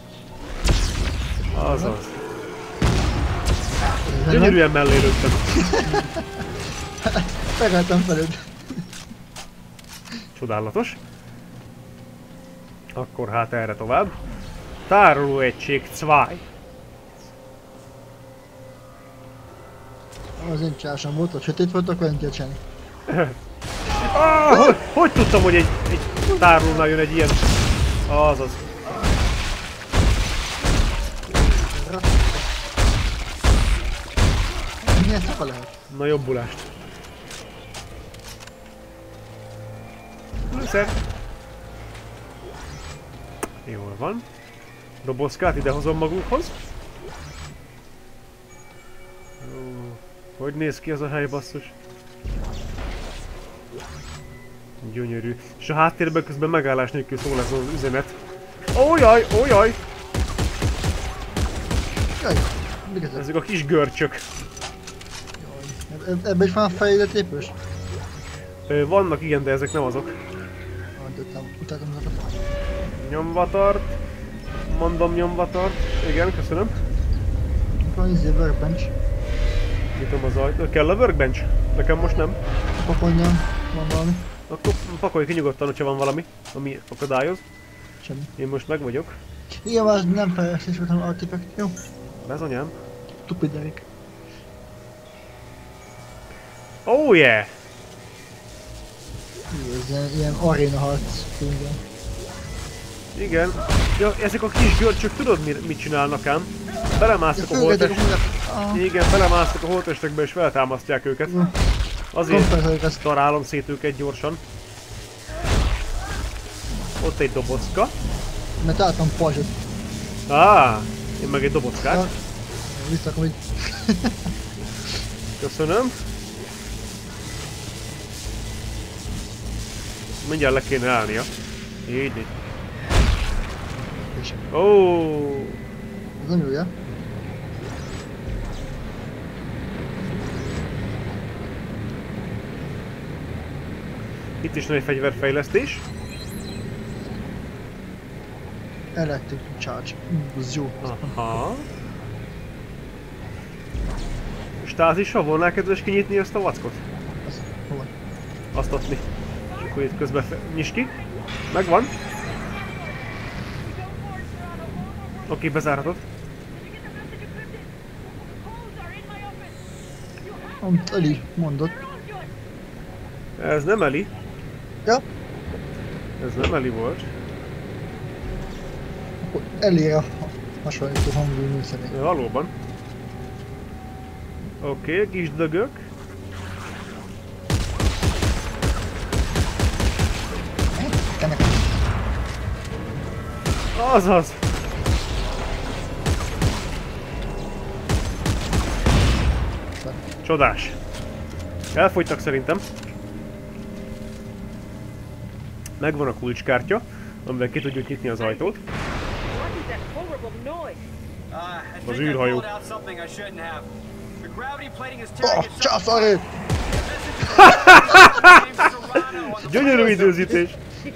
Azaz. Gyönyörűen mellé lőttem. Megálltam felőd. Csodálatos. Akkor hát erre tovább. Tárolóegység kettő. Az én csásom volt, hogy sötét volt, akkor nem kell csinálni. Ah, hogy, hogy tudtam, hogy egy, egy tárolónál jön egy ilyen... Azaz. Milyen szaka lehet? Na, jobbulást. Lőszer. Jól van. Dobozkát idehozom magunkhoz. Ó, hogy néz ki ez a hely, basszus? Gyönyörű. És a háttérben közben megállás nélkül szól ez az üzenet. Ójaj, ójaj! Jaj, mi ez? Ezek a kis görcsök. Jaj, ebben is van fejlett lépős? Ö, vannak igen, de ezek nem azok. Utáltam azokat. Nyomvatart. Mondom nyomvatart. Igen, köszönöm. Van izé workbench. Nyitom az ajtót. Kell a workbench? Nekem most nem. Pakolnyam, van valami. Akkor pakolj ki nyugodtan, hogyha van valami, ami akadályoz. Semmi. Én most meg vagyok. Igen, az nem fejlesztés volt, hanem artifact. Jó. Bezonyám. Tupiderik. Oh yeah! Jó, ez ilyen, ilyen aréna harc. Igen. Igen. Ja, ezek a kis görcsök, tudod mit, mit csinálnak ám? Belemásztak a holtest... Igen, belemásztak a holtestekbe és feltámasztják őket. Azért darálom szét őket gyorsan. Ott egy dobozka. Mert álltam pajzsot. Á, én meg egy dobozkát. Visszakom így. Köszönöm. Mindjárt le kéne állnia. Így, így. Ó. Oh. Ez nem jó, ja? Itt is van egy fegyverfejlesztés. Electric charge. Mm, ez jó. Aha. Stázissal volnál kedves kinyitni ezt a vackot? Az, hol van? Azt adni. És akkor itt közben nyisd ki. Megvan. Oké, okay, bezárhatod. Amit Eli mondott. Ez nem Eli. Ja? Ez nem Eli volt. Akkor Elire hasonlító hangú műszerek. Valóban. Oké, okay, kis dögök. Ennek Azaz! Csodás. Elfogytak szerintem. Megvan a kulcskártya, amivel ki tudjuk nyitni az ajtót. Az űrhajó. Oh, császári! Gyönyörű időzítés!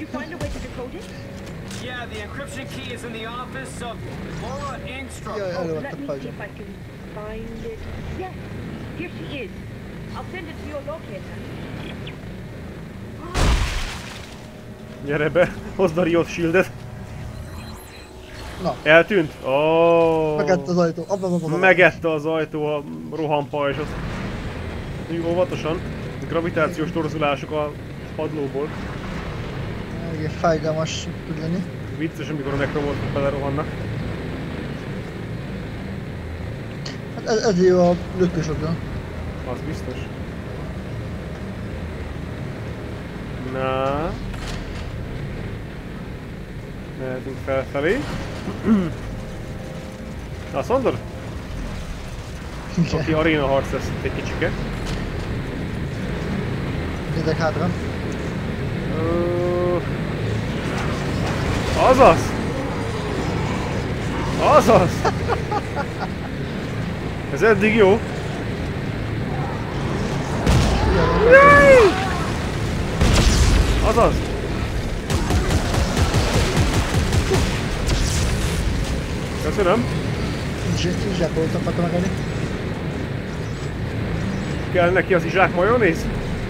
Yeah, the encryption key is in the office of Laura Engstrom. Jaj, Oh, elővettem let me see pajzsot. if I can find it. Yes, here she is. I'll send it to your locator. Gyere be, hozd a Riot Shieldet. Na. Eltűnt? Oh. Megette az ajtó. Abba, abba, abba. Megette az ajtó a rohampajzsot. Még óvatosan. Gravitációs torzulások a padlóból. Igen, fájdalmas tud lenni. Vicces, amikor a nekromorfok belerohannak. Hát ez, ez jó a lökősokban. Az biztos. Na. Mehetünk felfelé. Azt mondod? Aki aréna harc lesz itt egy kicsike. Nézzek hátra. Ö... Azaz! Azaz! Ez eddig jó. Jaj! Azaz! Köszönöm. Zsákolt akartam megenni. Kell neki az izsák majonéz?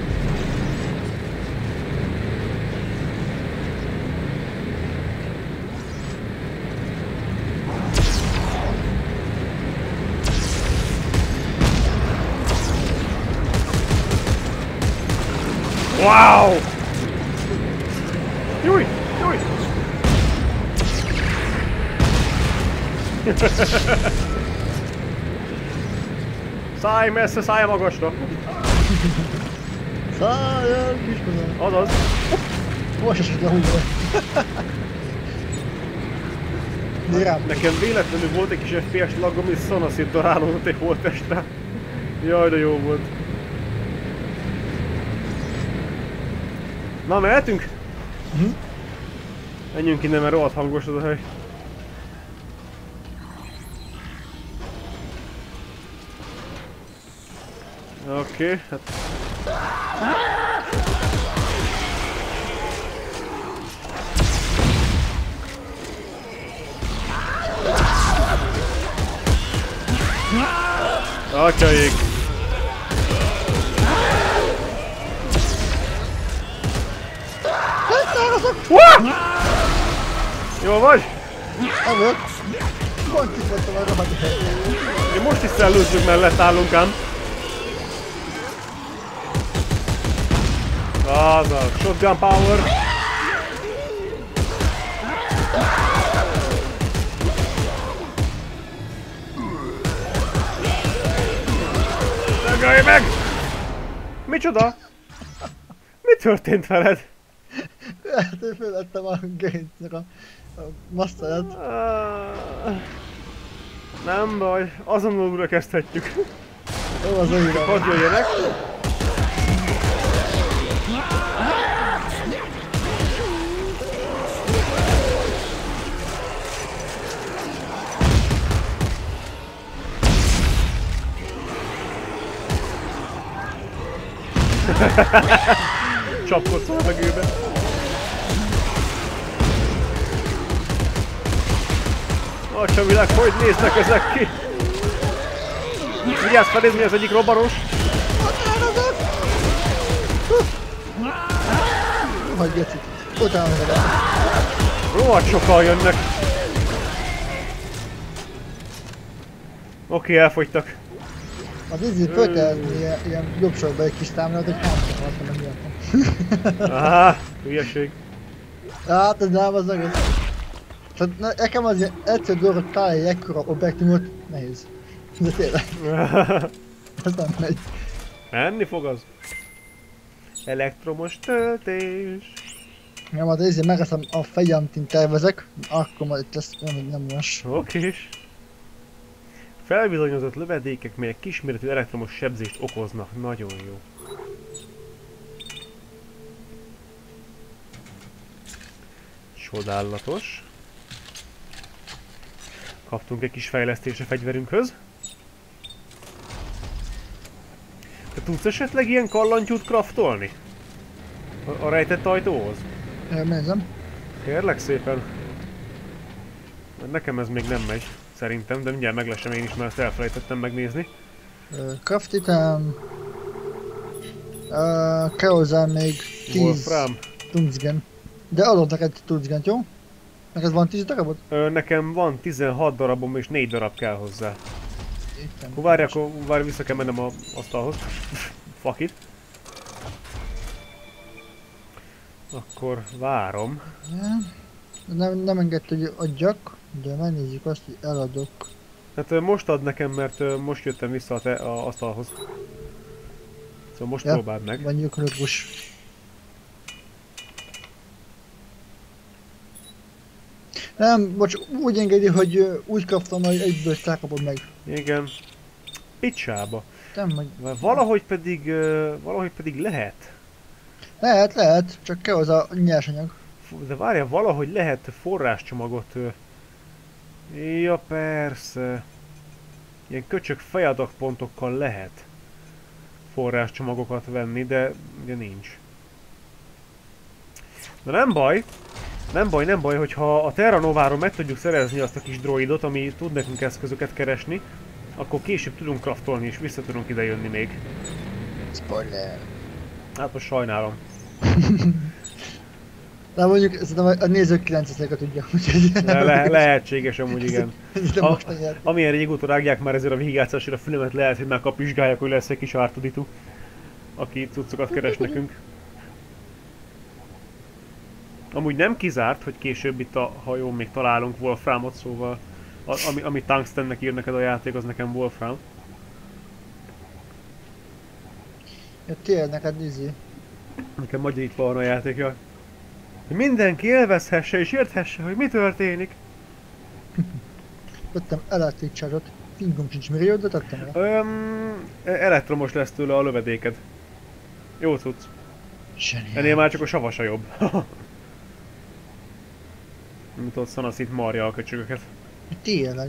Wow! Júj! Júj! Szállj messze, szállj magasra! Szállj, kiskozom! Azaz! Most esett le húzva. Rám. Nekem véletlenül volt egy kis ef pé es laggom, és szanaszét darálódott egy holttestre. Jaj, de jó volt. Na, mehetünk? Mhm. Menjünk innen, mert rohadt hangos az a hely. Oké, okay, hát... Atyaik! Jól vagy? Evök. Pont itt voltam a rabati hely. Mi most is szellőzzük mellett állunk ám. Az a shotgun power. Megállj meg! Micsoda? Mi történt veled? Hát én fölvettem a gerincnek a, a masztalat. Ah, nem baj, azonnal újra kezdhetjük. Jó az újra. Hadd jöjjenek. Csapkodsz a levegőbe. Atya világ, hogy néznek ezek ki? Vigyázz felnézni az egyik robbanos. Hogy geci. Utána meg. Rohadt sokan jönnek. Oké, elfogytak. Az izé föl kell ilyen, ilyen jobb sorba egy kis támlát, hogy hányszor haltam meg miattam. Áh, hülyeség. Hát ez nem az egész. Tehát nekem az ilyen egyszerű dolog, hogy találj egy ekkora objektumot, nehéz. De tényleg, ez nem megy. Menni fog az. Elektromos töltés. Nem, hát ezért megeszem a fejem, mint tervezek, akkor majd itt lesz nem, nem más. Okés. Felbizonyozott lövedékek, melyek kisméretű elektromos sebzést okoznak. Nagyon jó. Csodálatos. Kaptunk egy kis fejlesztést a fegyverünkhöz. Te tudsz esetleg ilyen kallantyút craftolni? A, a rejtett ajtóhoz? Nézem. Kérlek szépen. Nekem ez még nem megy, szerintem, de mindjárt meglesem én is, mert ezt elfelejtettem megnézni. Uh, Craft item. Uh, kell hozzá még tíz Wolfram. tungsten. De adod neked tungsten, jó? Neked van tíz darabod? Ö, nekem van tizenhat darabom és négy darab kell hozzá. Itt Akkor várj, akkor várj, vissza kell mennem a asztalhoz. Fuck it. Akkor várom. Ja. Nem, nem engedte, hogy adjak, de megnézzük azt, hogy eladok. Hát ö, most ad nekem, mert ö, most jöttem vissza a, te, a asztalhoz. Szóval most Ja, próbáld meg. van gyilkológus. Nem, bocs, úgy engedi, hogy ö, úgy kaptam, hogy egyből elkapod meg. Igen. Picsába. Nem, hogy... Valahogy pedig, ö, valahogy pedig lehet. Lehet, lehet, csak kell az a nyersanyag. Fú, de várjál, valahogy lehet forráscsomagot... Ö... Ja, persze. Ilyen köcsök fejadagpontokkal lehet forráscsomagokat venni, de ugye nincs. De nem baj. Nem baj, nem baj, hogyha a Terra Nováról meg tudjuk szerezni azt a kis droidot, ami tud nekünk eszközöket keresni, akkor később tudunk craftolni és vissza tudunk ide jönni még. Spoiler. Hát most sajnálom. De mondjuk, szerintem a nézők kilenc százaléka tudja, úgyhogy... Le, le, lehetséges amúgy, igen. Ez nem A, most anyád. amilyen régóta rágják már ezért a végigátszásra a fülemet, lehet, hogy már kapizsgálják, hogy lesz egy kis ártuditu, aki cuccokat keres nekünk. Amúgy nem kizárt, hogy később itt a hajón még találunk Wolframot, szóval a, ami, ami Tungstennek ír neked a játék, az nekem Wolfram. Ja, tényleg neked izé. Nekem magyarítva van a játékja. Hogy mindenki élvezhesse és érthesse, hogy mi történik. Vettem electric charge-ot. Fingom sincs millió, de tettem rá. Öm, elektromos lesz tőle a lövedéked. Jó cucc. Zseniális. Ennél már csak a savasa jobb. Mint ott szanaszít marja a köcsögöket. Tényleg.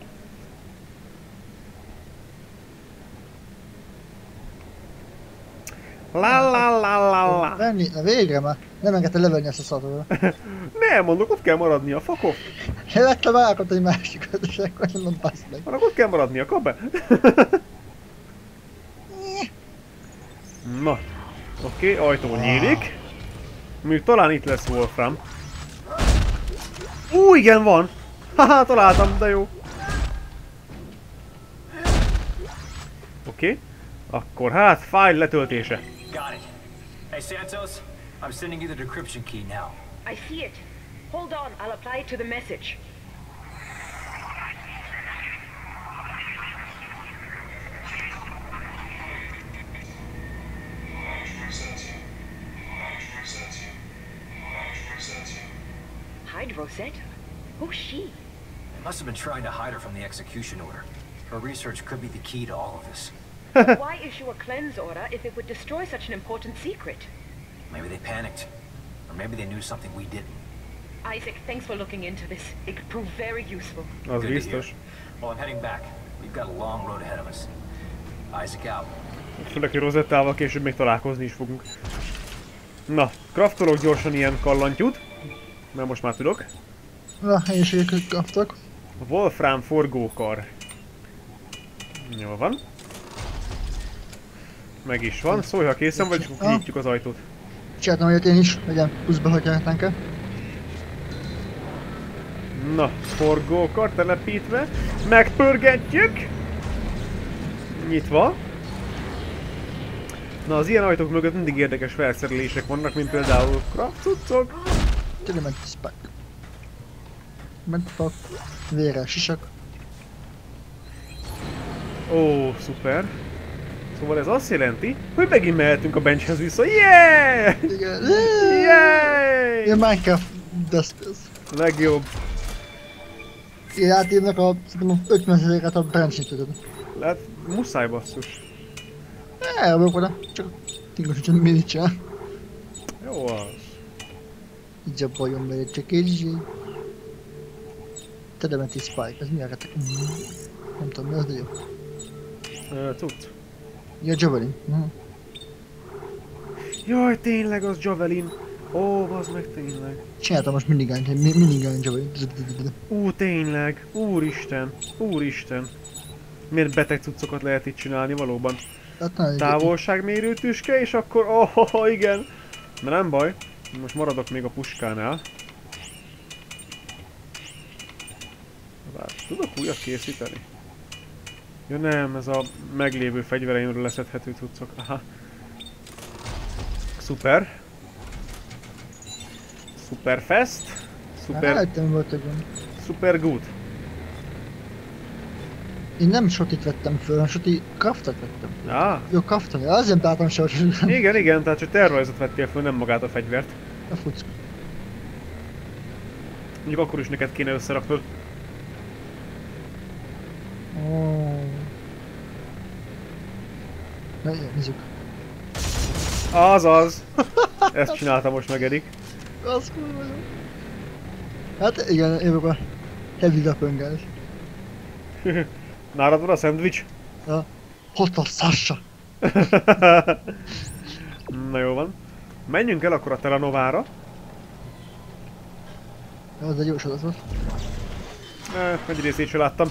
La la la la la. Venni, na végre már. Nem engedte levenni ezt a szarról. Nem, mondok, ott kell maradni a fakó. Én vettem elakadt egy másikat, és akkor mondom, bassz meg. Annak ott kell maradni a be. Na. Oké, okay, ajtó nyílik. Még talán itt lesz Wolfram. Ú, igen, van! Haha, találtam, de jó. Oké. Okay. Akkor hát, fájl letöltése. Got it. Hey, Santos, I'm sending you the decryption key now. I see it. Hold on, I'll apply it to the message. Hide Rosetta? Who's she? They must have been trying to hide her from the execution order. Her research could be the key to all of this. But why issue a cleanse order if it would destroy such an important secret? Maybe they panicked. Or maybe they knew something we didn't. Isaac, thanks for looking into this. It could prove very useful. Az Good to hear. biztos. Well, I'm heading back. We've got a long road ahead of us. Isaac out. Főleg, hogy Rosettával később még találkozni is fogunk. Na, kraftolok gyorsan ilyen kallantyút. Mert most már tudok. Na, én is egyébként kaptak. A Wolfram forgókar. Jól van. Meg is van. Szólj, ha készen vagy, akkor kinyitjuk az ajtót. Csináltam olyat én is, legyen pluszba, hogy lehetnánk el. Na, forgókar telepítve. Megpörgetjük! Nyitva. Na, az ilyen ajtók mögött mindig érdekes felszerelések vannak, mint például craft cuccok. Tényleg ment a spike. Ment a vére, sisak. Ó, szuper. Szóval ez azt jelenti, hogy megint mehetünk a benchhez vissza. Yeah! Igen. Yay! Ilyen Minecraft Despers. Legjobb. Ilyen játéknak a szerintem ötven százalékát a branch-ét tudod. Lehet, muszáj basszus. Ne, vagyok oda. Csak tingos, hogy mit csinál. Jó az. Így a bajom, mert csak egy zsé. Tedementi spike, ez mi a retek? Nem tudom mi az, de jó. Ö, cucc. Ja, Javelin. Uh-huh. Jaj, tényleg az Javelin. Ó, bazd meg tényleg. Csináltam most minigun, minigun Javelin. Ú, tényleg. Úristen. Úristen. Miért beteg cuccokat lehet itt csinálni valóban? Hát, Távolságmérő tüske, és akkor... Oh, oh, oh, igen. De nem baj. Most maradok még a puskánál. Vár, tudok újat készíteni? Ja nem, ez a meglévő fegyvereimről leszedhető cuccok. Aha. Szuper. Super fast. Super... Hát, nem volt a gond. Super good. Én nem sotit vettem föl, hanem soti craftot vettem. Ah. Jó, craftot, azért találtam se, hogy... Igen, igen, tehát csak tervrajzot vettél föl, nem magát a fegyvert. A fuck. Mondjuk akkor is neked kéne összeraknod. Oh. Na, igen, nézzük. Azaz! Ezt csináltam most meg, Erik. Az kurva jó. Hát igen, én vagyok a heavy lapöngel. Nálad van a szendvics? Ja. Hot a Sasha! Na jó van. Menjünk el akkor a Terranovára. Ja, az egy jó sorozat volt. Eh, egy részét sem láttam.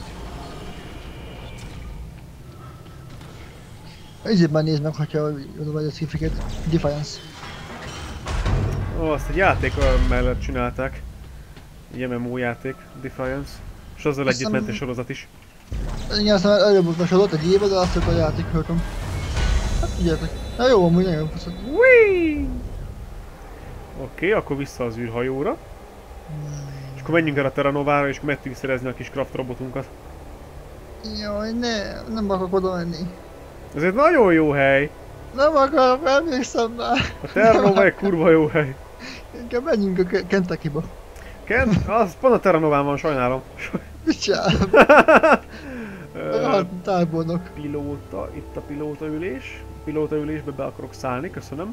Ezért már nézd meg, hogyha oda vagy a skifiket. Defiance. Ó, azt egy játék mellett csinálták. Egy em em o játék, Defiance. És azzal együtt ment egy sorozat is. Igen, aztán előbb volt a sorozat egy éve, de azt a játék höltöm. Hát figyeljetek. Na jó, amúgy nagyon faszat. Whee! Oké, okay, akkor vissza az űrhajóra. És akkor menjünk el a Terranovára, és akkor meg tudjuk szerezni a kis craft robotunkat. Jaj, ne, nem akarok oda menni. Ez egy nagyon jó hely. Nem akarok, emlékszem már. A Terranova egy kurva jó hely. Inkább menjünk a Kentucky-ba. Kent? Az pont a Terranován van, sajnálom. Mit csinál? Rohadt tábornok. Pilóta, itt a pilóta ülés. Pilóta ülésbe be akarok szállni, köszönöm.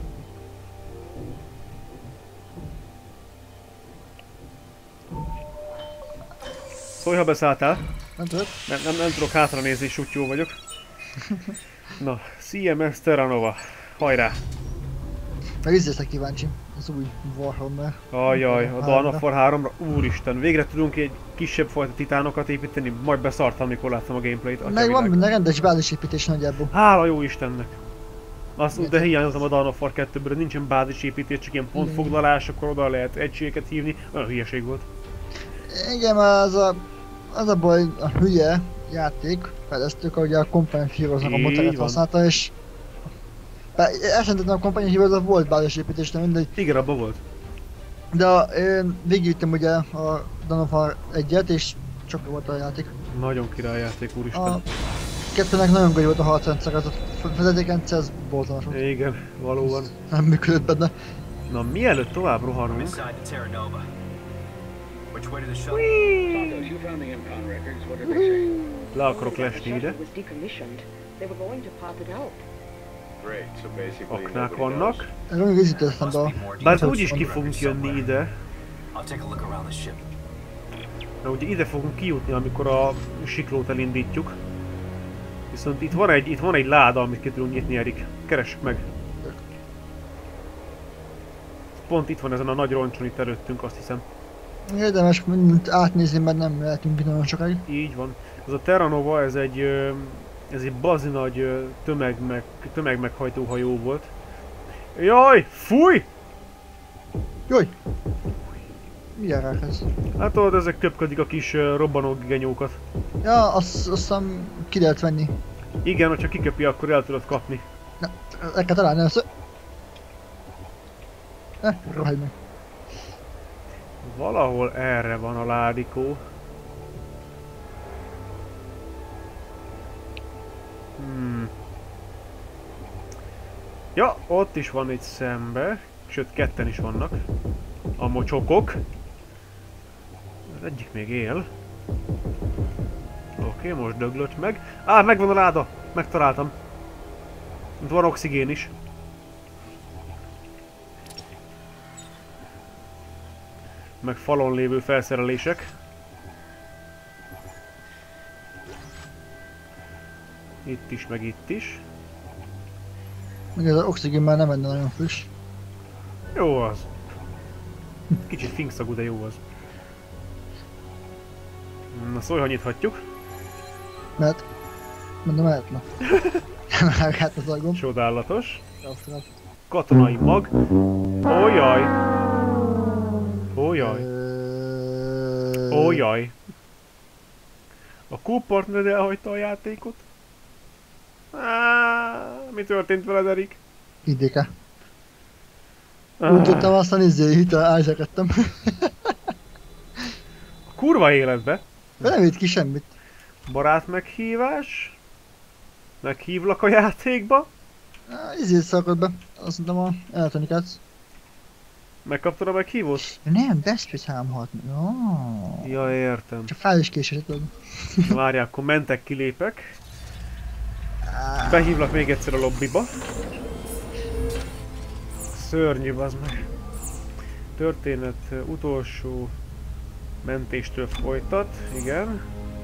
Szólj, ha beszálltál. Nem tudod? Nem, nem, nem tudok hátra nézni, sutyó vagyok. Na, cé em es Terranova. Hajrá! Meg így leszek kíváncsi. Az új Warhammer. Ajaj, a Háromra. Dawn of War háromra, úristen, végre tudunk egy kisebb fajta titánokat építeni, majd beszartam, mikor láttam a gameplayt. Meg van atyavilág. benne rendes bázisépítés nagyjából. Hála jó Istennek! Azt, de hiányozom a Dawn of War kettőből, nincsen bázisépítés, csak ilyen pontfoglalás, akkor oda lehet egységeket hívni, olyan hülyeség volt. Igen, az a, az a baj, a hülye játék, fejlesztők, ahogy a Company Heroes-nak a Így modelleket van. használta, és... Esentetlen a Company Heroes volt bázisépítés, nem mindegy. Igen, abban volt. De én végigüttem ugye a Dawn of War egyet, és csak jó volt a játék. Nagyon királyjáték, úristen. A kettőnek nagyon gagyi volt a harcrendszer, az a vezetékrendszer, ez boltonos volt. Igen, valóban. Nem működött benne. Na, mielőtt tovább I'm rohanunk, inside the Terra Nova. Which way to the shuttle? Santos, you found the impound records. What did they say? le akarok lesni ide. was decommissioned. They were going to pop it out. Great. So basically, Aknák nobody knows. vannak. Erről még ízítőztem Must be. be more Bár details úgyis ki somewhere fogunk jönni somewhere. ide. I'll take a look around the ship. Mert ugye ide fogunk kijutni, amikor a siklót elindítjuk. Viszont itt van egy, itt van egy láda, amit ki tudunk nyitni, Erik. Keressük meg. Pont itt van ezen a nagy roncson itt előttünk, azt hiszem. Érdemes mindent átnézni, mert nem lehetünk nagyon sokáig. Így van. Ez a Terranova, ez egy, ö, ez egy bazi nagy ö, tömeg meg, tömegmeghajtó hajó volt. Jaj, fúj! Jaj! Milyen rák ez? Hát tudod, ezek köpködik a kis ö, robbanó genyókat. Ja, azt, azt hiszem ki lehet venni. Igen, hogyha kiköpi, akkor el tudod kapni. Na, el kell találni ezt. Eh, rohagy meg. Valahol erre van a ládikó. Hmm. Ja, ott is van egy szembe. Sőt, ketten is vannak. A mocsokok. Az egyik még él. Oké, most döglött meg. Á, megvan a láda! Megtaláltam. Itt van oxigén is. Meg falon lévő felszerelések. Itt is, meg itt is. Még ez az oxigén már nem lenne nagyon friss. Jó az. Kicsit finkszagú, de jó az. Na szólj, ha nyithatjuk. Mert... Mondom, mehetne. Hát az agom. Csodálatos. Aztán... Katonai mag. Ó jaj. Ó jaj. Ö... Ó jaj. A co-partnered elhagyta a játékot. Á, mi történt veled, Erik? Idéke. Á, Úgy tudtam, aztán izé hitel elzsekedtem. a kurva életbe. De nem írt ki semmit. Barát meghívás. Meghívlak a játékba. Á, Izét szakad be. Azt mondtam a elektronikát. Megkaptad a meghívót? Nem, Veszprét hámhat. Oh. Ja, értem. Csak fel is késett. Várjál, akkor mentek, kilépek. Behívlak még egyszer a lobbiba. Szörnyű, bazd meg. Történet uh, utolsó mentéstől folytat, igen.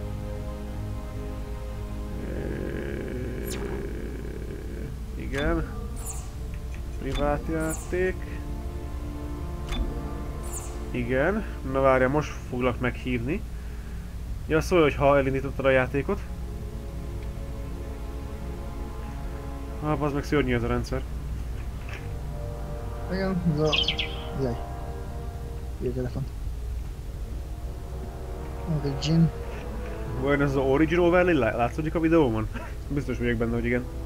Uh, igen. Privát játék. Igen. Na várjál, most foglak meghívni. Ja, szólj, hogy ha elindítottad a játékot. Ah, az meg szörnyű ez a rendszer. Igen, ez a... Jaj. Jó telefon. Origin. Vajon ez az Original Valley lá- látszódik a videómon? Biztos vagyok benne, hogy igen.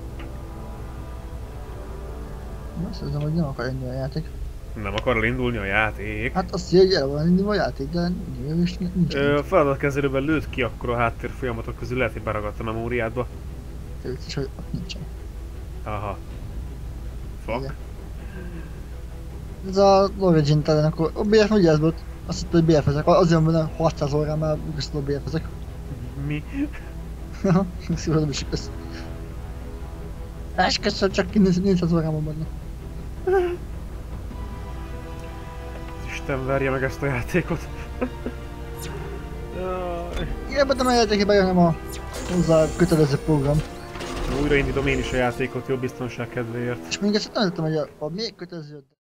Azt hiszem, hogy nem akar indulni a játék. Nem akar elindulni a játék. Hát azt írja, hogy el van indulva a játék, de nincs, nincs. Ö, a feladatkezelőben lőtt ki akkor a háttér folyamatok közül, lehet, hogy beragadt a memóriádba. Őt is, hogy ott nincsen. Aha. Fuck. Igen. Ez az Origin talán akkor, ó, miért hogy ez volt? Azt hitt, hogy bé ef ezek. Azért mondom, hatszáz órán már köszönöm a bé ef ezek. Mi? Haha, szívem is kösz. Esküszöm, csak négyszáz órában benne. Isten verje meg ezt a játékot. Jaj. Igen, de nem a játékében jönem a hozzá kötelező program. Újraindítom én is a játékot jobb biztonság kedvéért. És még ezt nem tudtam, hogy a, a még kötelező...